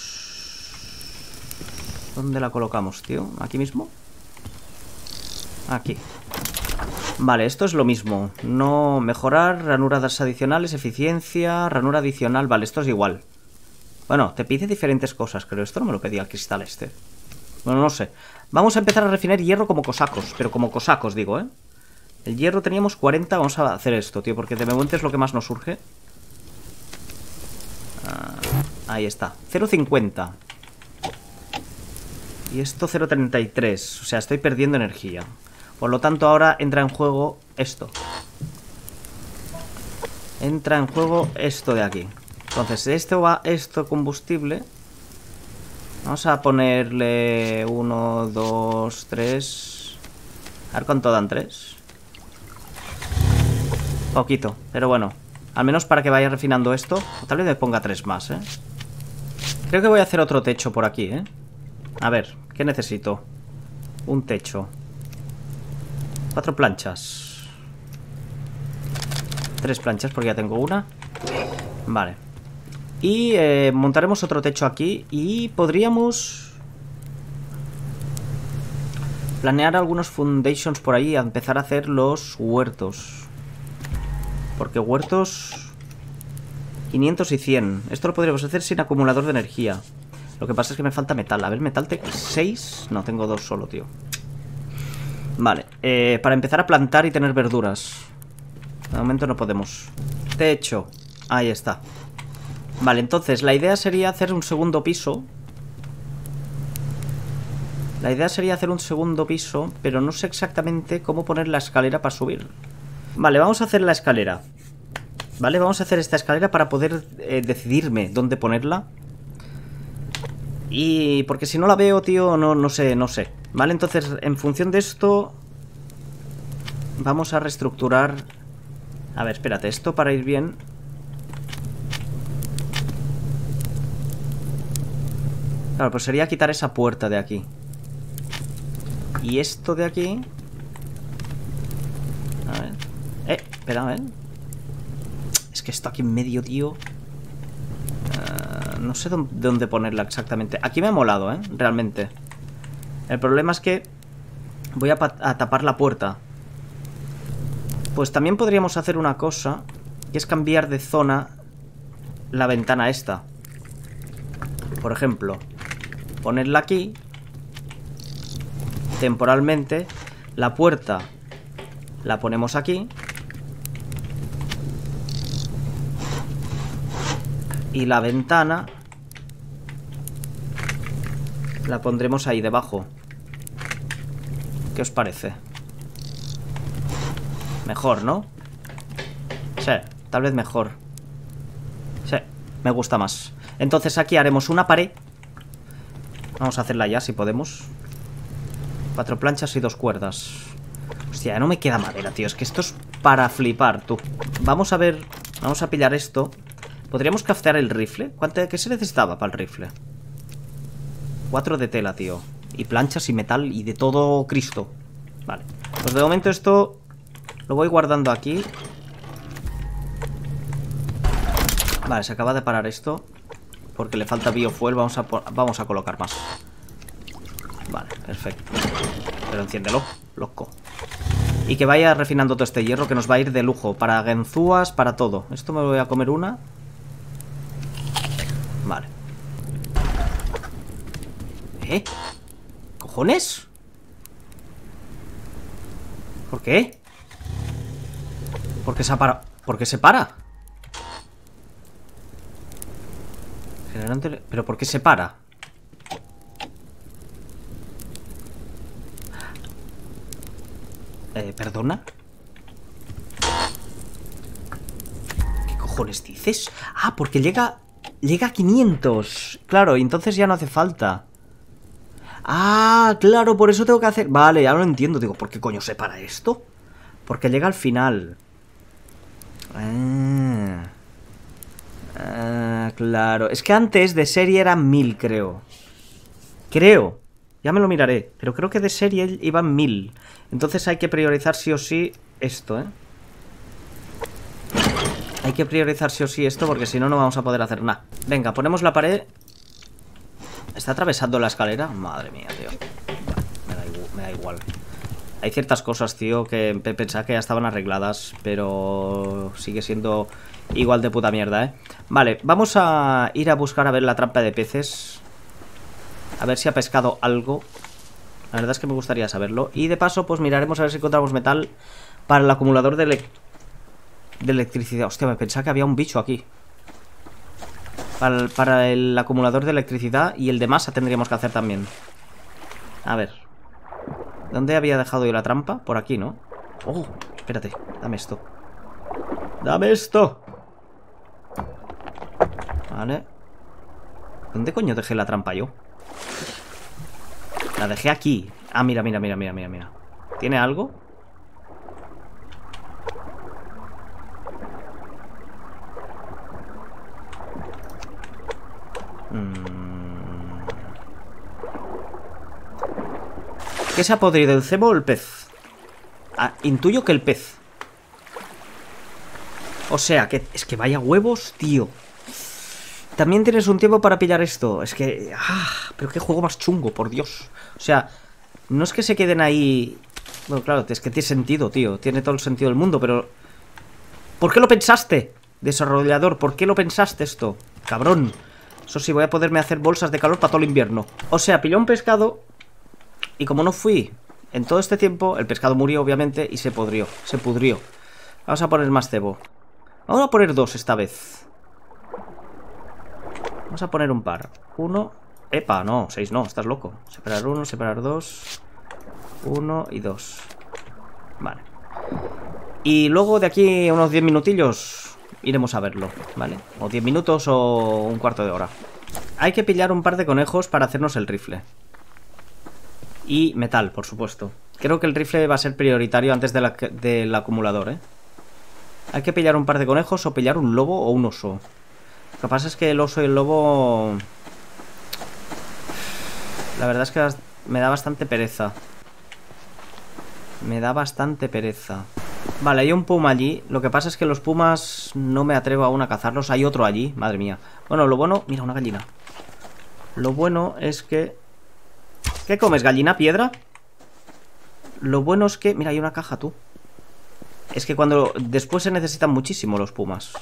Speaker 1: ¿dónde la colocamos, tío? ¿Aquí mismo? Aquí. Vale, esto es lo mismo. No mejorar, ranuradas adicionales, eficiencia, ranura adicional. Vale, esto es igual. Bueno, te pide diferentes cosas, creo. Esto no me lo pedía el cristal este. Bueno, no sé. Vamos a empezar a refinar hierro como cosacos. Pero como cosacos, digo, ¿eh? El hierro teníamos 40. Vamos a hacer esto, tío, porque de momento es lo que más nos surge. Ahí está. 0,50. Y esto 0,33. O sea, estoy perdiendo energía. Por lo tanto, ahora entra en juego esto. Entra en juego esto de aquí. Entonces, esto va, esto combustible. Vamos a ponerle 1, 2, 3. A ver cuánto dan 3. Poquito, pero bueno. Al menos para que vaya refinando esto. O tal vez me ponga 3 más, ¿eh? Creo que voy a hacer otro techo por aquí, ¿eh? A ver, ¿qué necesito? Un techo. 4 planchas. 3 planchas porque ya tengo una. Vale. Y montaremos otro techo aquí. Y podríamos planear algunos foundations por ahí. A empezar a hacer los huertos. Porque huertos 500 y 100. Esto lo podríamos hacer sin acumulador de energía. Lo que pasa es que me falta metal. A ver, metal 6. No, tengo 2 solo, tío. Vale, para empezar a plantar y tener verduras. De momento no podemos. Techo. Ahí está. Vale, entonces la idea sería hacer un segundo piso. La idea sería hacer un segundo piso, pero no sé exactamente cómo poner la escalera para subir. Vale, vamos a hacer la escalera. Vale, vamos a hacer esta escalera para poder decidirme dónde ponerla. Y porque si no la veo, tío, no sé. Vale, entonces en función de esto vamos a reestructurar. A ver, espérate, esto para ir bien. Claro, pues sería quitar esa puerta de aquí. Y esto de aquí. A ver. Espera, a ver. Es que esto aquí en medio, tío. No sé dónde ponerla exactamente. Aquí me ha molado, realmente. El problema es que voy a tapar la puerta. Pues también podríamos hacer una cosa, que es cambiar de zona la ventana esta. Por ejemplo, ponerla aquí temporalmente. La puerta la ponemos aquí. Y la ventana la pondremos ahí debajo. ¿Qué os parece? Mejor, ¿no? Sí, tal vez mejor. Sí, me gusta más. Entonces aquí haremos una pared. Vamos a hacerla ya, si podemos. 4 planchas y 2 cuerdas. Hostia, no me queda madera, tío. Es que esto es para flipar, tú. Vamos a ver. Vamos a pillar esto. ¿Podríamos craftear el rifle? ¿Qué se necesitaba para el rifle? 4 de tela, tío. Y planchas y metal y de todo Cristo. Vale. Pues de momento esto lo voy guardando aquí. Vale, se acaba de parar esto. Porque le falta biofuel. Vamos a colocar más. Vale, perfecto. Pero enciéndelo, loco. Y que vaya refinando todo este hierro, que nos va a ir de lujo. Para ganzúas, para todo. Esto me voy a comer una. Vale. ¿Cojones? ¿Por qué? ¿Por qué se para? ¿Por qué se para? ¿Pero por qué se para? ¿Perdona? ¿Qué cojones dices? Ah, porque llega a 500. Claro, y entonces ya no hace falta. Ah, claro, por eso tengo que hacer... Vale, ya lo entiendo. Digo, ¿por qué coño se para esto? Porque llega al final. Claro. Es que antes de serie eran 1000, creo. Creo. Ya me lo miraré. Pero creo que de serie iban 1000. Entonces hay que priorizar sí o sí esto, ¿eh? Hay que priorizar sí o sí esto, porque si no, no vamos a poder hacer nada. Venga, ponemos la pared. ¿Está atravesando la escalera? Madre mía, tío. Me da igual. Hay ciertas cosas, tío, que pensaba que ya estaban arregladas, pero sigue siendo igual de puta mierda, ¿eh? Vale, vamos a ir a buscar a ver la trampa de peces. A ver si ha pescado algo. La verdad es que me gustaría saberlo. Y de paso, pues miraremos a ver si encontramos metal para el acumulador de electricidad. Hostia, me pensaba que había un bicho aquí. Para el acumulador de electricidad y el de masa tendríamos que hacer también. A ver. ¿Dónde había dejado yo la trampa? Por aquí, ¿no? Oh, espérate, dame esto. ¡Dame esto! Vale. ¿Dónde coño dejé la trampa yo? La dejé aquí. Ah, mira. ¿Tiene algo? ¿Qué se ha podrido, el cebo o el pez? Ah, intuyo que el pez. O sea, que es que vaya huevos, tío. También tienes un tiempo para pillar esto. Es que... pero qué juego más chungo, por Dios. O sea, no es que se queden ahí... Bueno, claro, es que tiene sentido, tío. Tiene todo el sentido del mundo, pero... ¿Por qué lo pensaste, desarrollador? ¿Por qué lo pensaste esto? Cabrón. Eso sí, voy a poderme hacer bolsas de calor para todo el invierno. O sea, pilló un pescado... Y como no fui en todo este tiempo, el pescado murió, obviamente, y se pudrió. Vamos a poner más cebo. Vamos a poner 2 esta vez. Vamos a poner un par. 1. Epa, no, 6 no, estás loco. Separar 1, separar 2. 1 y 2. Vale. Y luego de aquí a unos 10 minutillos iremos a verlo, ¿vale? O 10 minutos o un cuarto de hora. Hay que pillar un par de conejos para hacernos el rifle. Y metal, por supuesto. Creo que el rifle va a ser prioritario antes del acumulador, ¿eh? Hay que pillar un par de conejos o pillar un lobo o un oso. Lo que pasa es que el oso y el lobo... La verdad es que me da bastante pereza. Vale, hay un puma allí. Lo que pasa es que los pumas no me atrevo aún a cazarlos. Hay otro allí, madre mía. Bueno, lo bueno... Mira, una gallina. Lo bueno es que... ¿Qué comes, gallina? ¿Piedra? Lo bueno es que... Mira, hay una caja, tú. Es que después se necesitan muchísimo los pumas.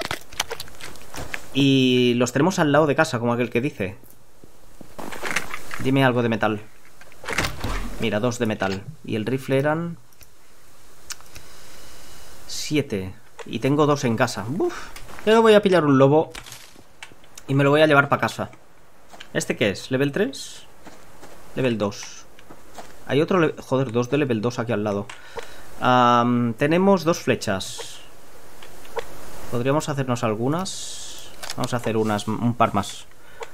Speaker 1: Y los tenemos al lado de casa, como aquel que dice. Dime algo de metal. Mira, 2 de metal. Y el rifle eran... 7. Y tengo 2 en casa. Uf. Yo voy a pillar un lobo y me lo voy a llevar para casa. ¿Este qué es? ¿Level 3? Level 2. Hay otro... Joder, 2 de level 2 aquí al lado. Tenemos 2 flechas. Podríamos hacernos algunas. Vamos a hacer un par más.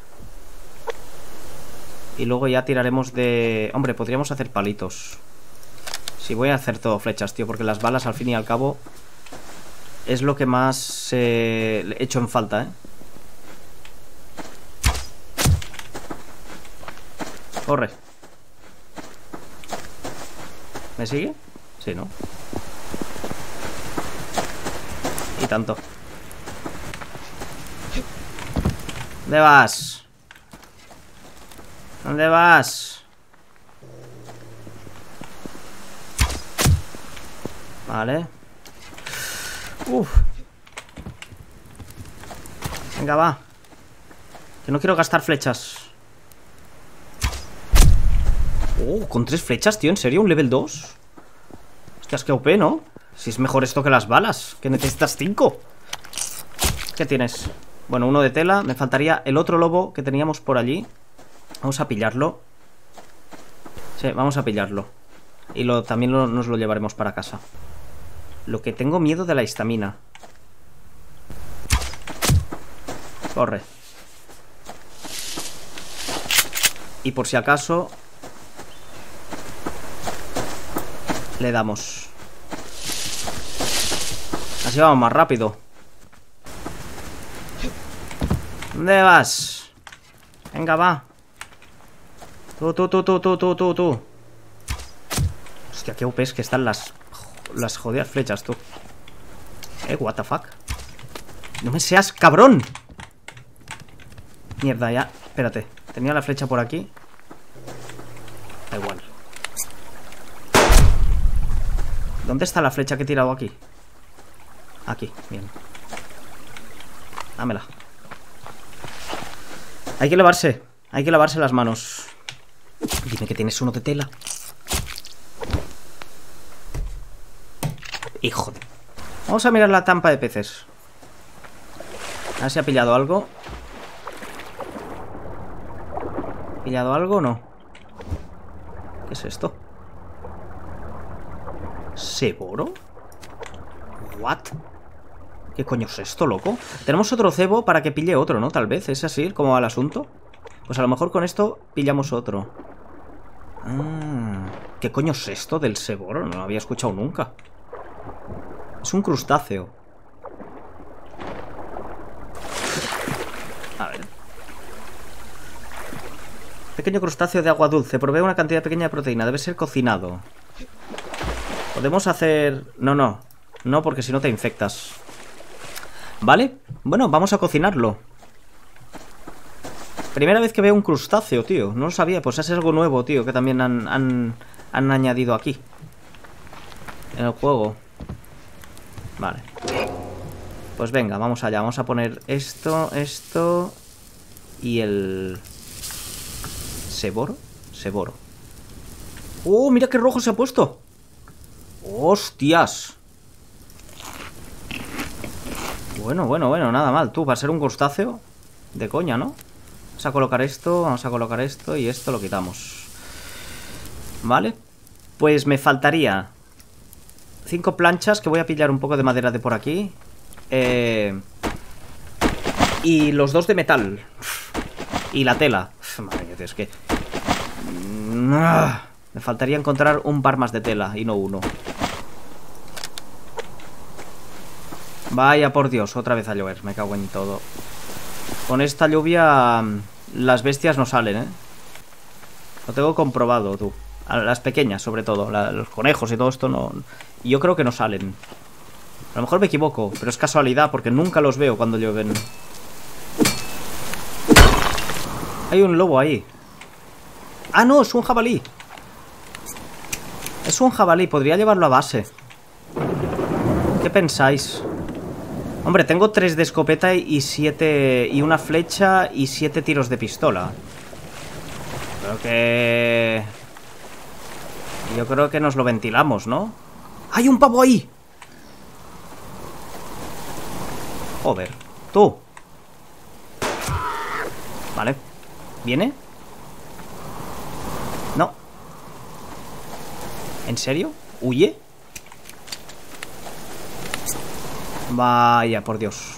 Speaker 1: Y luego ya tiraremos de... Hombre, podríamos hacer palitos. Sí, voy a hacer todo flechas, tío, porque las balas al fin y al cabo es lo que más he hecho en falta, ¿eh? Corre. ¿Me sigue? Sí, ¿no? Y tanto. ¿Dónde vas? ¿Dónde vas? Vale. Uf. Venga, va. Que no quiero gastar flechas. Oh, con 3 flechas, tío. ¿En serio? ¿Un level 2? Hostias, qué OP, ¿no? Si es mejor esto que las balas. Que necesitas 5. ¿Qué tienes? Bueno, uno de tela. Me faltaría el otro lobo que teníamos por allí. Vamos a pillarlo. Sí, vamos a pillarlo. Y también nos lo llevaremos para casa. Lo que tengo miedo de la histamina. Corre. Y por si acaso le damos. Así vamos más rápido. ¿Dónde vas? Venga, va. Tú. Hostia, qué OP es que están las jodidas flechas, tú. What the fuck. No me seas cabrón. Mierda, ya. Espérate. Tenía la flecha por aquí. Da igual. ¿Dónde está la flecha que he tirado aquí? Aquí, bien. Dámela. Hay que lavarse. Hay que lavarse las manos. Dime que tienes uno de tela. Hijo de... Vamos a mirar la tampa de peces. A ver si ha pillado algo. ¿Ha pillado algo o no? ¿Qué es esto? ¿Seboro? ¿What? ¿Qué coño es esto, loco? Tenemos otro cebo para que pille otro, ¿no? Tal vez, ¿es así como va el asunto? Pues a lo mejor con esto pillamos otro. ¿Qué coño es esto del seboro? No lo había escuchado nunca. Es un crustáceo. A ver. Pequeño crustáceo de agua dulce. Provee una cantidad pequeña de proteína. Debe ser cocinado. Podemos hacer... No, porque si no te infectas. ¿Vale? Bueno, vamos a cocinarlo. Primera vez que veo un crustáceo, tío. No lo sabía. Pues es algo nuevo, tío, que también han añadido aquí en el juego. Vale. Pues venga, vamos allá. Vamos a poner esto y el... ¿Seboro? Seboro. ¡Oh, mira qué rojo se ha puesto! ¡Hostias! Bueno, nada mal. Tú, para ser un crustáceo, de coña, ¿no? Vamos a colocar esto y esto lo quitamos. Vale. Pues me faltaría 5 planchas, que voy a pillar un poco de madera de por aquí. Y los 2 de metal. Y la tela. Madre mía, tío, es que... Me faltaría encontrar un par más de tela y no uno. Vaya por Dios, otra vez a llover. Me cago en todo. Con esta lluvia las bestias no salen, ¿eh? Lo tengo comprobado, tú. Las pequeñas, sobre todo. Los conejos y todo esto no... Yo creo que no salen. A lo mejor me equivoco, pero es casualidad porque nunca los veo cuando llueven. Hay un lobo ahí. ¡Ah, no! Es un jabalí. Es un jabalí. Podría llevarlo a base. ¿Qué pensáis? Hombre, tengo 3 de escopeta y 7... Y una flecha y 7 tiros de pistola. Yo creo que nos lo ventilamos, ¿no? ¡Hay un pavo ahí! Joder. ¡Tú! Vale. ¿Viene? No. ¿En serio? ¿Huye? Vaya por Dios.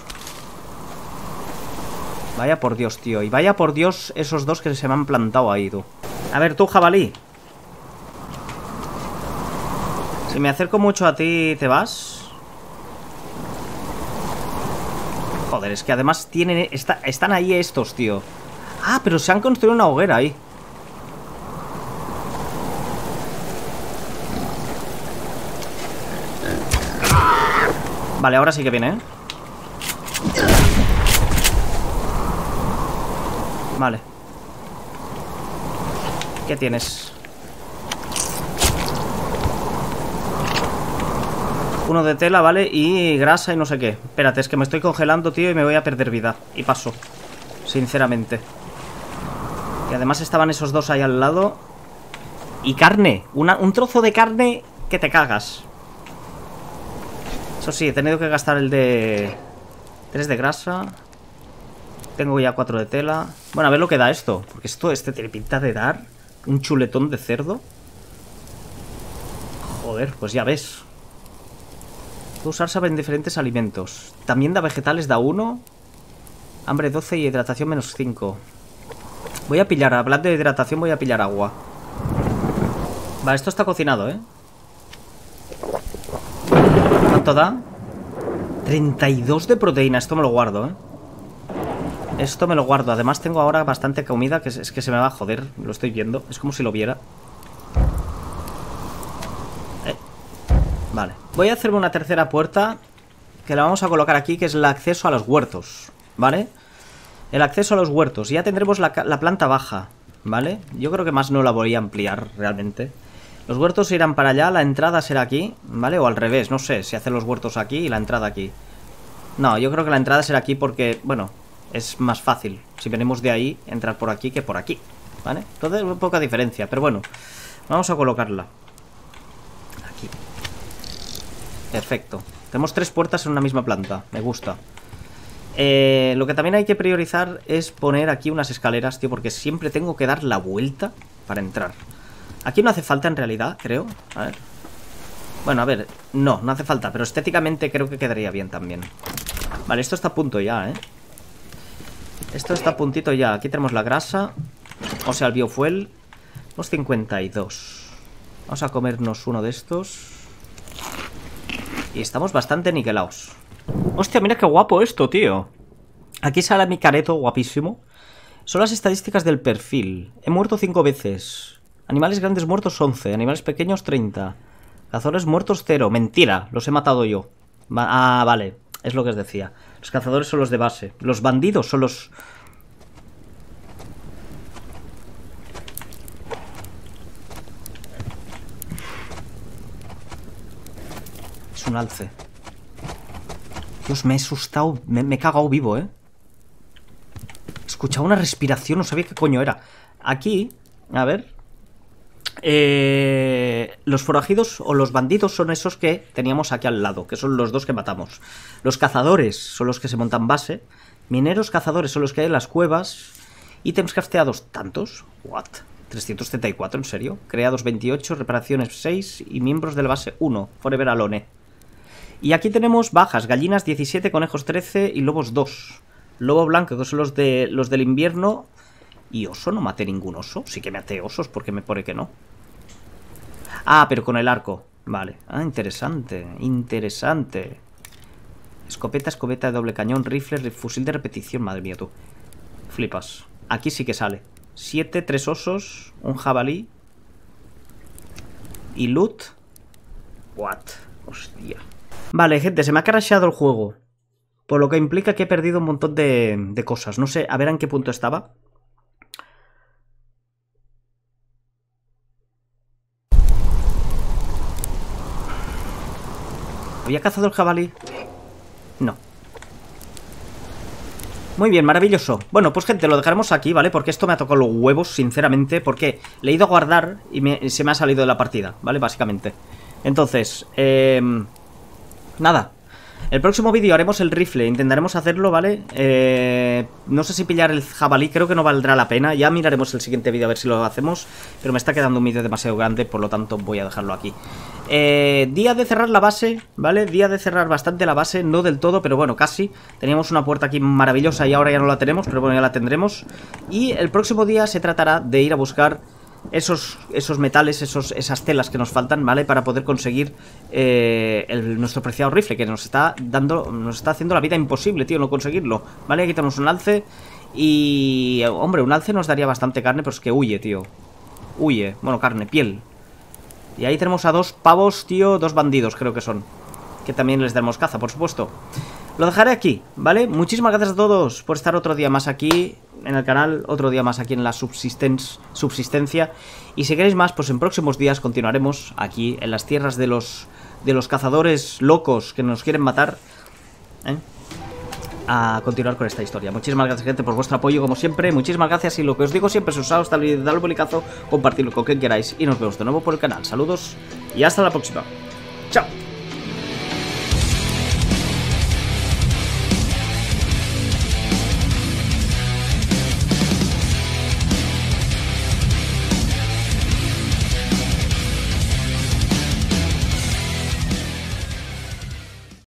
Speaker 1: Vaya por Dios, tío. Y vaya por Dios esos 2 que se me han plantado ahí, tú. A ver, tú, jabalí. Si me acerco mucho a ti, ¿te vas? Joder, es que además tienen... Están ahí estos, tío. Ah, pero se han construido una hoguera ahí. Vale, ahora sí que viene, ¿eh? Vale. ¿Qué tienes? Uno de tela, ¿vale? Y grasa y no sé qué. Espérate, es que me estoy congelando, tío, y me voy a perder vida. Y paso, sinceramente. Y además estaban esos dos ahí al lado. Y carne, un trozo de carne que te cagas. Eso sí, he tenido que gastar el de 3 de grasa. Tengo ya 4 de tela. Bueno, a ver lo que da esto. Porque este tiene pinta de dar un chuletón de cerdo. Joder, pues ya ves. Puedo usar sabe en diferentes alimentos. También da vegetales, da 1. Hambre 12 y hidratación menos 5. Voy a pillar, hablando de hidratación, voy a pillar agua. Vale, esto está cocinado, ¿eh? ¿Cuánto da? 32 de proteína, esto me lo guardo, ¿eh? Esto me lo guardo, además tengo ahora bastante comida que es que se me va a joder, lo estoy viendo, es como si lo viera. Vale, voy a hacerme una tercera puerta que la vamos a colocar aquí, que es el acceso a los huertos, ¿vale? El acceso a los huertos, ya tendremos la planta baja, ¿vale? Yo creo que más no la voy a ampliar realmente. Los huertos irán para allá, la entrada será aquí, ¿vale? O al revés, no sé, si hacen los huertos aquí y la entrada aquí. No, yo creo que la entrada será aquí porque, bueno, es más fácil. Si venimos de ahí, entrar por aquí que por aquí, ¿vale? Entonces, poca diferencia, pero bueno, vamos a colocarla aquí. Perfecto. Tenemos 3 puertas en una misma planta, me gusta. Lo que también hay que priorizar es poner aquí unas escaleras, tío, porque siempre tengo que dar la vuelta para entrar. Aquí no hace falta en realidad, creo. A ver. Bueno, a ver, no hace falta, pero estéticamente creo que quedaría bien también. Vale, esto está a punto ya, ¿eh? Esto está a puntito ya. Aquí tenemos la grasa, o sea, el biofuel. Tenemos 52. Vamos a comernos uno de estos. Y estamos bastante niquelados. Hostia, mira qué guapo esto, tío. Aquí sale mi careto, guapísimo. Son las estadísticas del perfil. He muerto 5 veces. Animales grandes muertos 11. Animales pequeños 30. Cazadores muertos 0. Mentira, los he matado yo. Ah, vale, es lo que os decía. Los cazadores son los de base. Los bandidos son los... Es un alce. Dios, me he asustado. Me he cagado vivo, ¿eh? He escuchado una respiración, no sabía qué coño era. Aquí, a ver... los forajidos o los bandidos son esos que teníamos aquí al lado, que son los dos que matamos. Los cazadores son los que se montan base. Mineros cazadores son los que hay en las cuevas. Ítems crafteados, ¿tantos? ¿What? 334, ¿en serio? Creados 28, reparaciones 6 y miembros de la base 1. Forever Alone. Y aquí tenemos bajas, gallinas 17, conejos 13 y lobos 2. Lobo blanco, que son los del invierno. ¿Y oso? No maté ningún oso. Sí que maté osos porque me pone que no. Ah, pero con el arco. Vale. Ah, interesante. Interesante. Escopeta, escopeta de doble cañón, rifle, fusil de repetición. Madre mía, tú. Flipas. Aquí sí que sale. 7, 3 osos, un jabalí. Y loot. What? Hostia. Vale, gente, se me ha crasheado el juego. Por lo que implica que he perdido un montón de cosas. No sé, a ver en qué punto estaba. ¿Había cazado el jabalí? No. Muy bien, maravilloso. Bueno, pues gente, lo dejaremos aquí, ¿vale? Porque esto me ha tocado los huevos, sinceramente. Porque le he ido a guardar y se me ha salido de la partida, ¿vale? Básicamente. Entonces, nada. El próximo vídeo haremos el rifle, intentaremos hacerlo, ¿vale? No sé si pillar el jabalí, creo que no valdrá la pena. Ya miraremos el siguiente vídeo a ver si lo hacemos. Pero me está quedando un vídeo demasiado grande, por lo tanto voy a dejarlo aquí. Día de cerrar la base, ¿vale? Día de cerrar bastante la base, no del todo, pero bueno, casi. Teníamos una puerta aquí maravillosa y ahora ya no la tenemos, pero bueno, ya la tendremos. Y el próximo día se tratará de ir a buscar esos metales, esas telas que nos faltan, ¿vale? Para poder conseguir nuestro preciado rifle, que nos está haciendo la vida imposible, tío, no conseguirlo, ¿vale? Aquí tenemos un alce y... hombre, un alce nos daría bastante carne, pero es que huye, tío. Huye, bueno, carne, piel. Y ahí tenemos a 2 pavos, tío, 2 bandidos creo que son. que también les daremos caza, por supuesto. Lo dejaré aquí, ¿vale? Muchísimas gracias a todos por estar otro día más aquí en el canal, otro día más aquí en la subsistencia. Y si queréis más, pues en próximos días continuaremos aquí en las tierras de los cazadores locos que nos quieren matar, a continuar con esta historia. Muchísimas gracias, gente, por vuestro apoyo, como siempre. Muchísimas gracias, y lo que os digo siempre, si os ha gustado el vídeo, dadle un bolicazo, compartirlo con quien queráis, y nos vemos de nuevo por el canal. Saludos y hasta la próxima. Chao.